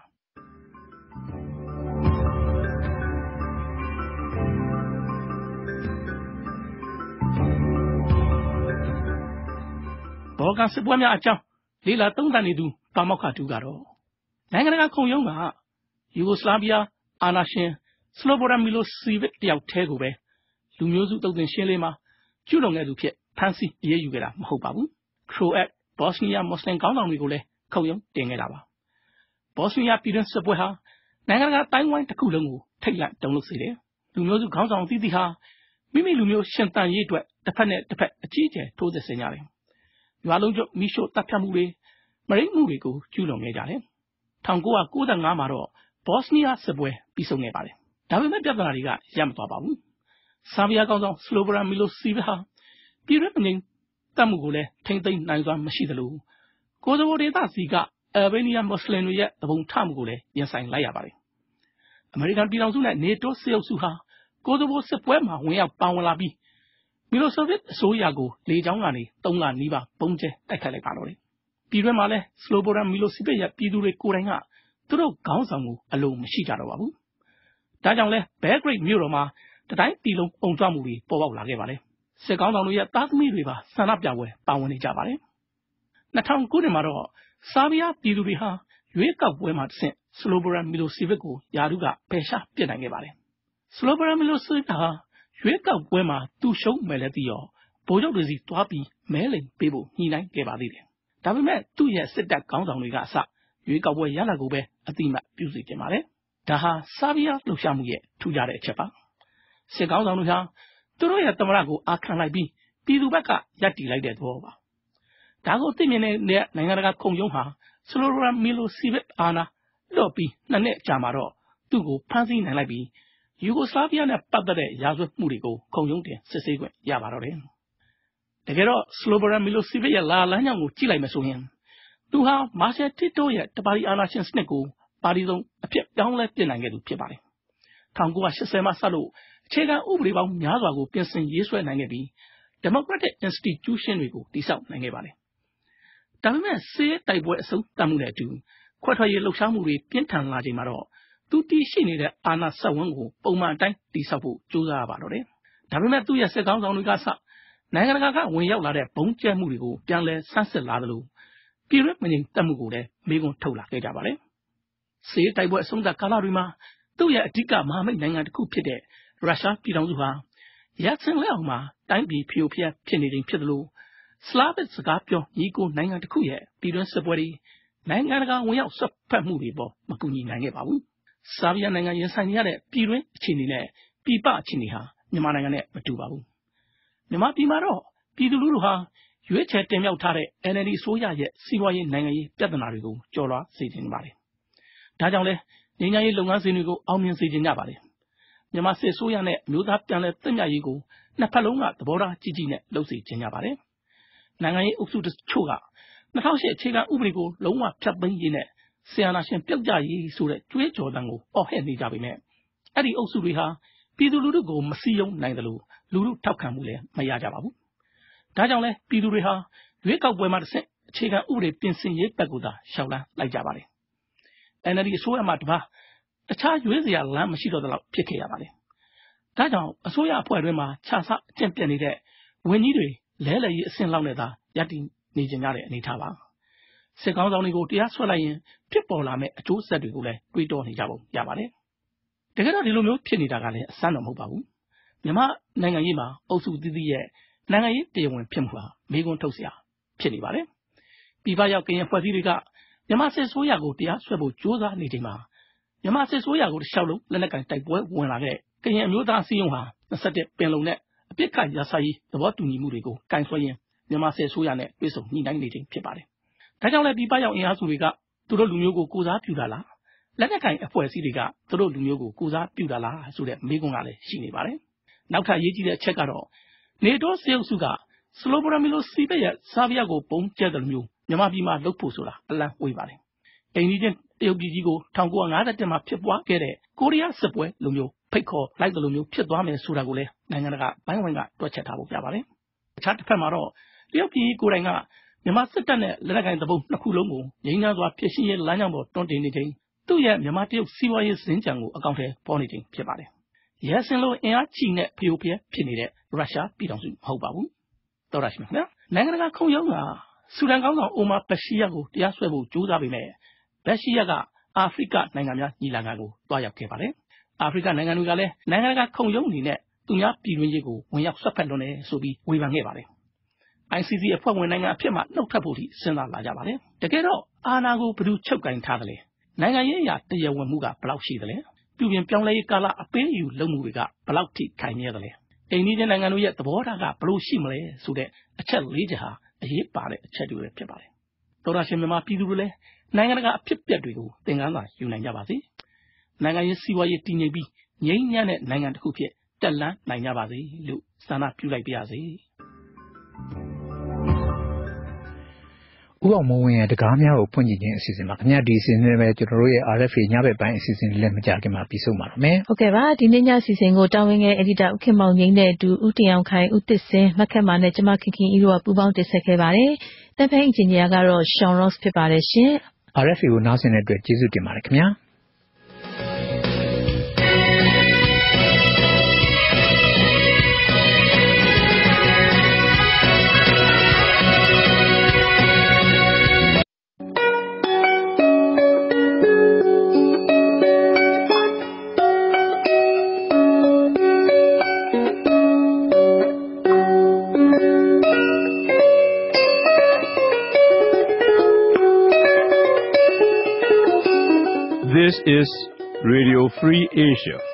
ဘော်ကန်စစ်ပွဲများအကြောင်းလေ့လာသုံးသပ်နေသူပါမောက္ခတူကတော့နိုင်ငံတကာခုံရုံးကယူဂိုစလာဗီးယားအာဏာရှင်စလိုဘိုဒန်မီလိုစီဗစ်တယောက်တည်းကိုပဲလူမျိုးစုတုံ့ပြန်ရှင်းလင်းမှာကျူးလွန်ခဲ့သူဖြစ်ဖမ်းဆီးအရေးယူခဲ့တာမဟုတ်ပါဘူးခရိုအက်ဘော့စနီးယားမွတ်စလင်ခေါင်းဆောင်တွေကိုလည်းခုံရုံးတင်ခဲ့တာပါဘော့စနီးယားပြည်တွင်းစစ်ပွဲဟာနိုင်ငံတကာတိုင်းဝိုင်းတစ်ခုလုံးကိုထိတ်လန့်တုန်လှုပ်စေတယ်လူမျိုးစုခေါင်းဆောင်သီးသီးဟာမိမိလူမျိုးရှင်သန်ရေးအတွက်တစ်ဖက်နဲ့တစ်ဖက်အကြီးအကျယ်ထိုးစစ်ဆင်ကြတယ်ရွာလုံးကျွတ်မိရှို့တပ်ဖြတ်မှုတွေမရိမှုတွေကိုကျူးလွန်ခဲ့ကြတယ်1995မှာတော့ဘော့စနီးယားစစ်ပွဲပြီးဆုံးခဲ့ပါတယ်ဒါပေမဲ့ပြဿနာတွေကရပ်မသွားပါဘူးဆာဗီယာကောင်ဆောင်စလိုဘိုဒန်မီလိုစီဗစ်ဟာပြည်တွင်းမငြိမ်သက်မှုကိုလည်းထိမ့်သိမ်းနိုင်စွမ်းမရှိသလိုကိုဆိုဗိုဒေသစီကအယ်ဘေးနီးယားမွတ်စလင်တွေရဲ့သဘုံထမှုကိုလည်းရင်ဆိုင်လိုက်ရပါတယ်အမေရိကန်ပြည်ထောင်စုနဲ့နေတိုးစစ်အုပ်စုဟာကိုဆိုဗိုစစ်ပွဲမှာဝင်ရောက်ပါဝင်လာပြီးမီလိုဆိုဗစ်အစိုးရကိုလေကြောင်းကနေ3လနီးပါးပုံကျဲတိုက်ခိုက်လိုက်ပါတော့တယ်ပြည်တွင်းမှာလည်းစလိုဘိုဒန်မီလိုစီဗစ်ရဲ့ပြည်သူတွေကိုယ်တိုင်ကသူတို့ခေါင်းဆောင်မှုအလိုမရှိကြတော့ပါဘူးဒါကြောင့်လဲဘဲဂရိတ်မြို့တော်မှာတတိုင်းပြည်လုံးပုံကြွမှုတွေပေါ်ပေါက်လာခဲ့ပါတယ်။စစ်ကောင်ဆောင်တို့ရဲ့တာသမီတွေပါဆန္ဒပြပွဲပါဝင်နေကြပါတယ်။2009ခုနှစ်မှာတော့ဆာဘီယာပြည်သူတွေဟာရွေးကောက်ပွဲမှာတဆင့်စလိုဘရာမီလိုစီဗစ်ကိုယာရုကဖယ်ရှားပစ်နိုင်ခဲ့ပါတယ်။စလိုဘရာမီလိုစီဗစ်ဟာရွေးကောက်ပွဲမှာသူရှုံးမယ်လည်းသိရောဗိုလ်ချုပ်တွေစီတွားပြီးမဲလိမ်ပေးဖို့ညှိနှိုင်းခဲ့ပါသေးတယ်။ဒါပေမဲ့သူ့ရဲ့စစ်တပ်ခေါင်းဆောင်တွေကအစရွေးကောက်ပွဲရလဒ်ကိုပဲအတိအမှတ်ပြုစေချင်ပါတယ်။ဒါဟာဆာဘီယာလှုပ်ရှားမှုရဲ့ထူးခြားတဲ့အချက်ပါ။စစ်ကောင်ဆောင်တို့ဟာသူတို့ရဲ့သမရကိုအာခံလိုက်ပြီးပြည်သူဘက်ကရပ်တည်လိုက်တဲ့သဘောပါ။ဒါကိုသိမြင်တဲ့နိုင်ငံတကာခုံရုံးဟာစလိုဘရာမီလိုစီဗစ်အာနာလွတ်ပြီး2နှစ်ကြာမှာတော့သူ့ကိုဖမ်းဆီးနိုင်လိုက်ပြီးယူဂိုစလာဗီးယားနဲ့ပတ်သက်တဲ့ရာဇဝတ်မှုတွေကိုခုံရုံးတင်စစ်ဆေးခွင့်ရပါတော့တယ်။တကယ်တော့စလိုဘရာမီလိုစီဗစ်ရဲ့လာလမ်းကြောင်းကိုကြည့်လိုက်မယ်ဆိုရင်သူဟာမာရှယ်တီတိုရဲ့တပါတီအာဏာရှင်စနစ်ကိုပါတီစုံအဖြစ်ပြောင်းလဲပြစ်နိုင်ခဲ့သူဖြစ်ပါတယ်။1980မှာစလို့အခြေခံဥပဒေပေါင်းများစွာကိုပြင်ဆင်ရေးဆွဲနိုင်ခဲ့ပြီး democratic institution တွေကိုတည်ဆောက်နိုင်ခဲ့ပါတယ်။ဒါပေမဲ့စစ်တိုက်ပွဲအဆုံးသတ်မှုနဲ့အတူခွဲထွက်ရေးလှုပ်ရှားမှုတွေပြင်းထန်လာချိန်မှာတော့သူတည်ရှိနေတဲ့အာဏာစက်ဝန်းကိုပုံမှန်အတိုင်းတည်ဆောက်ဖို့ကြိုးစားရပါတော့တယ်။ဒါပေမဲ့သူ့ရဲ့စစ်ကောင်းဆောင်တွေကစနိုင်ငံတကာကဝင်ရောက်လာတဲ့ဘုံကျဲမှုတွေကိုပြန်လည်ဆန်းစစ်လာသလိုပြည်တွင်းမငြိမ်သက်မှုကိုလည်းမေးခွန်းထုတ်လာခဲ့ကြပါတယ်။စစ်တိုက်ပွဲအဆုံးသတ်ကာလတွေမှာသူ့ရဲ့အဓိကမဟာမိတ်နိုင်ငံတစ်ခုဖြစ်တဲ့ရုရှားပြည်ထောင်စုဟာရတ်ဆင်လက်အောက်မှာတိုင်းပြည်ဖျို့ဖျက်ဖြစ်နေချိန်ဖြစ်သလိုစလာဗစ်စကားပြောညီကိုနိုင်ငံတစ်ခုရဲ့ပြည်တွင်းစစ်ပွဲတွေနိုင်ငံတကာဝင်ရောက်ဆွတ်ဖက်မှုတွေပေါ်မကူညီနိုင်ခဲ့ပါဘူး။ဆာဘီယာနိုင်ငံရင်ဆိုင်နေရတဲ့ပြည်တွင်းအခြေအနေနဲ့ပြည်ပအခြေအနေဟာမြန်မာနိုင်ငံနဲ့မတူပါဘူး။မြန်မာပြည်မှာတော့ပြည်သူလူထုဟာရွေးချယ်တင်မြှောက်ထားတဲ့ NLD အစိုးရရဲ့စီးပွားရေးနိုင်ငံရေးပြဿနာတွေကိုကျော်လွှားစေချင်ပါတယ်။ဒါကြောင့်လဲငြိမ်းချမ်းရေးလုပ်ငန်းစဉ်တွေကိုအောင်မြင်စေချင်ကြပါတယ်။မြန်မာစစ်အစိုးရနဲ့မျိုးသားပြန်လည်သင့်မြတ်ရေးကိုနှစ်ဖက်လုံးကသဘောထားကြီးကြီးနဲ့လုပ်စေချင်ကြပါတယ်။နိုင်ငံရေးအုပ်စုတချို့က2008အခြေခံဥပဒေကိုလုံးဝဖျက်သိမ်းရေးနဲ့ဆီယနာရှင်ပြုတ်ကြရေးဆိုတဲ့ကြွေးကြော်သံကိုအော်ဟစ်နေကြပေမဲ့အဲ့ဒီအုပ်စုတွေဟာပြည်သူလူထုကိုမစည်းရုံးနိုင်တယ်လို့လူထုထောက်ခံမှုလည်းမရကြပါဘူး။ဒါကြောင့်လဲပြည်သူတွေဟာရွေးကောက်ပွဲမှာတစ်ဆင့်အခြေခံဥပဒေပြင်ဆင်ရေးဘက်ကိုသာရှောက်လန်းလိုက်ကြပါတယ်။ NLD အစိုးရမှတပါးတခြားရွေးစရာလမ်းမရှိတော့တဲ့လောက်ဖြစ်ခဲ့ရပါတယ်။ဒါကြောင့်အစိုးရအဖွဲ့တွင်းမှာခြားဆအကျင့်ပြတ်နေတဲ့ဝန်ကြီးတွေလဲလှယ်ရေးအဆင့်လောက်နဲ့သာရပ်တည်နေကြတဲ့အနေအထားပါ။စစ်ကောင်းဆောင်တွေကိုတရားစွဲလိုက်ရင်ဖြစ်ပေါ်လာမယ့်အကျိုးဆက်တွေကိုလည်းတွေးတောနေကြပုံရပါတယ်။တကယ်တော့ဒီလိုမျိုးဖြစ်နေတာကလည်းအဆန်းတော့မဟုတ်ပါဘူး။မြန်မာနိုင်ငံရေးမှာအုပ်စုသီးသီးရဲ့နိုင်ငံရေးတရားဝင်ဖြစ်မှုဟာမေးခွန်းထုတ်စရာဖြစ်နေပါတယ်။ပြည်ပရောက်ကရင်ဖွဲ့စည်းတွေကမြန်မာစစ်ဆိုးရကိုတရားစွဲဖို့ကြိုးစားနေချိန်မှာမြန်မာစစ်ဆိုးရကိုတခြားလုံးလက်နက်ကင်တိုက်ပွဲဝင်လာတဲ့ကရင်အမျိုးသားအစည်းအရုံးဟာ21ပင်လုံနဲ့အပြစ်ခတ်ရစရေးသဘောတူညီမှုတွေကိုကင်ဆွဲရင်းမြန်မာစစ်ဆိုးရနဲ့တွေ့ဆုံညှိနှိုင်းနေချိန်ဖြစ်ပါတယ်။ဒါကြောင့်လည်းပြည်ပရောက်အင်အားစုတွေကသူတို့လူမျိုးကိုကိုစားပြုတာလားလက်နက်ကင်အဖွဲ့အစည်းတွေကသူတို့လူမျိုးကိုကိုစားပြုတာလားဆိုတဲ့မေးခွန်းကလည်းရှိနေပါတယ်။နောက်ထပ်အရေးကြီးတဲ့အချက်ကတော့နေတိုးစစ်အုပ်စုကစလိုဘရာမီလိုစီဗစ်ရဲ့ဆာဗီယာကိုပုံကျဲတယ်မျိုးမြန်မာပြည်မှာလုပ်ဖို့ဆိုတာအလံဝေးပါတယ်။အိန္ဒိယတရုတ်ပြည်ကြီးကို1951မှာဖြစ်ပွားခဲ့တဲ့ကိုရီးယားစစ်ပွဲလိုမျိုးဖိတ်ခေါ်လိုက်တယ်လို့မျိုးဖြစ်သွားမယ်ဆိုတာကိုလည်းနိုင်ငံတကာဘိုင်းဝိုင်းကတွက်ချက်ထားဖို့ပြပါတယ်။အခြားတစ်ဖက်မှာတော့တရုတ်ပြည်ကိုယ်တိုင်ကမြန်မာစစ်တပ်နဲ့လက်နက်ကိုင်သဘုံနှစ်ခုလုံးကိုငြိမ်းချမ်းစွာဖြစ်ရှိရေးလမ်းကြောင်းပေါ်တွန်းတင်နေချိန်သူ့ရဲ့မြန်မာတရုတ်စီးပွားရေးစင်ကြံကိုအကောင့်ထဲပေါ်နေချိန်ဖြစ်ပါတယ်။ရဲစင်လိုအင်အားကြီးနဲ့ဖျို့ဖျက်ဖြစ်နေတဲ့ရုရှားပြည်ထောင်စုမဟုတ်ပါဘူး။တော်ရရှိမြတ်နိုင်ငံတကာခုံရုံးကဆူဒန်ကောင်းဆောင်အိုမာဘရှီယာကိုတရားစွဲဖို့ကြိုးစားပေမဲ့ဘရှီယာကအာဖရိကနိုင်ငံများညီလာခံကိုတွားရောက်ခဲ့ပါတယ်။အာဖရိကနိုင်ငံတွေကလည်းနိုင်ငံတကာခုံရုံးအနေနဲ့သူများပြည်တွင်းရေးကိုဝင်ရောက်ဆွတ်ဖက်လွန်တယ်ဆိုပြီးဝေဖန်ခဲ့ပါတယ်။ ICC အဖွဲ့ဝင်နိုင်ငံအဖြစ်မှနှုတ်ထွက်ဖို့ထိစဉ်းစားလာကြပါတယ်။တကယ်တော့အာဏာကိုဘယ်သူချုပ်ကင်ထားသလဲ။နိုင်ငံရေးအရာတရားဝင်မှုကဘယ်လောက်ရှိသလဲ။ပြည်ပြင်ပြောင်းလဲရေးကာလအပေးအယူလုပ်မှုတွေကဘယ်လောက်ထိခိုင်မြဲသလဲ။အိန္ဒိယနိုင်ငံတို့ရဲ့သဘောထားကဘယ်လိုရှိမလဲဆိုတဲ့အချက်၄ချက်ဟာအရေးပါတဲ့အချက်တွေဖြစ်ပါတယ်။တော်ရရှင်မြန်မာပြည်သူတွေလည်းနိုင်ငံတကာအဖြစ်အပျက်တွေကိုသင်ခန်းစာယူနိုင်ကြပါစေ။နိုင်ငံရေးစီးပွားရေးတည်ငြိမ်ပြီးငြိမ်းချမ်းတဲ့နိုင်ငံတစ်ခုဖြစ်တက်လှမ်းနိုင်ကြပါစေလို့ဆန္ဒပြုလိုက်ပါရစေ။ဦးအောင်မဝင်းရဲ့တကားများကိုဖွင့်ကြည့်ခြင်းအစီအစဉ်မှာခင်ဗျာဒီအစီအစဉ်နဲ့ပဲကျွန်တော်တို့ရဲ့ RFA ညဘက်ပိုင်းအစီအစဉ်လည်းမကြခင်မှာပြီးဆုံးပါတော့မယ်။ဟုတ်ကဲ့ပါဒီနေ့ညအစီအစဉ်ကိုတာဝန်ငယ်အက်ဒီတာဦးခင်မောင်ငိမ့်နဲ့အတူဦးတင်အောင်ခိုင်ဦးသစ်စင်မခက်မာနဲ့ကျမခင်ခင်ဤတို့ကပူးပေါင်းတင်ဆက်ခဲ့ပါတယ်။တန်ဖိုင်းအင်ဂျင်နီယာကတော့ Sean Ross ဖြစ်ပါတယ်ရှင်။ RFA ကိုနားဆင်တဲ့အတွက်ကျေးဇူးတင်ပါတယ်ခင်ဗျာ။ This is Radio Free Asia.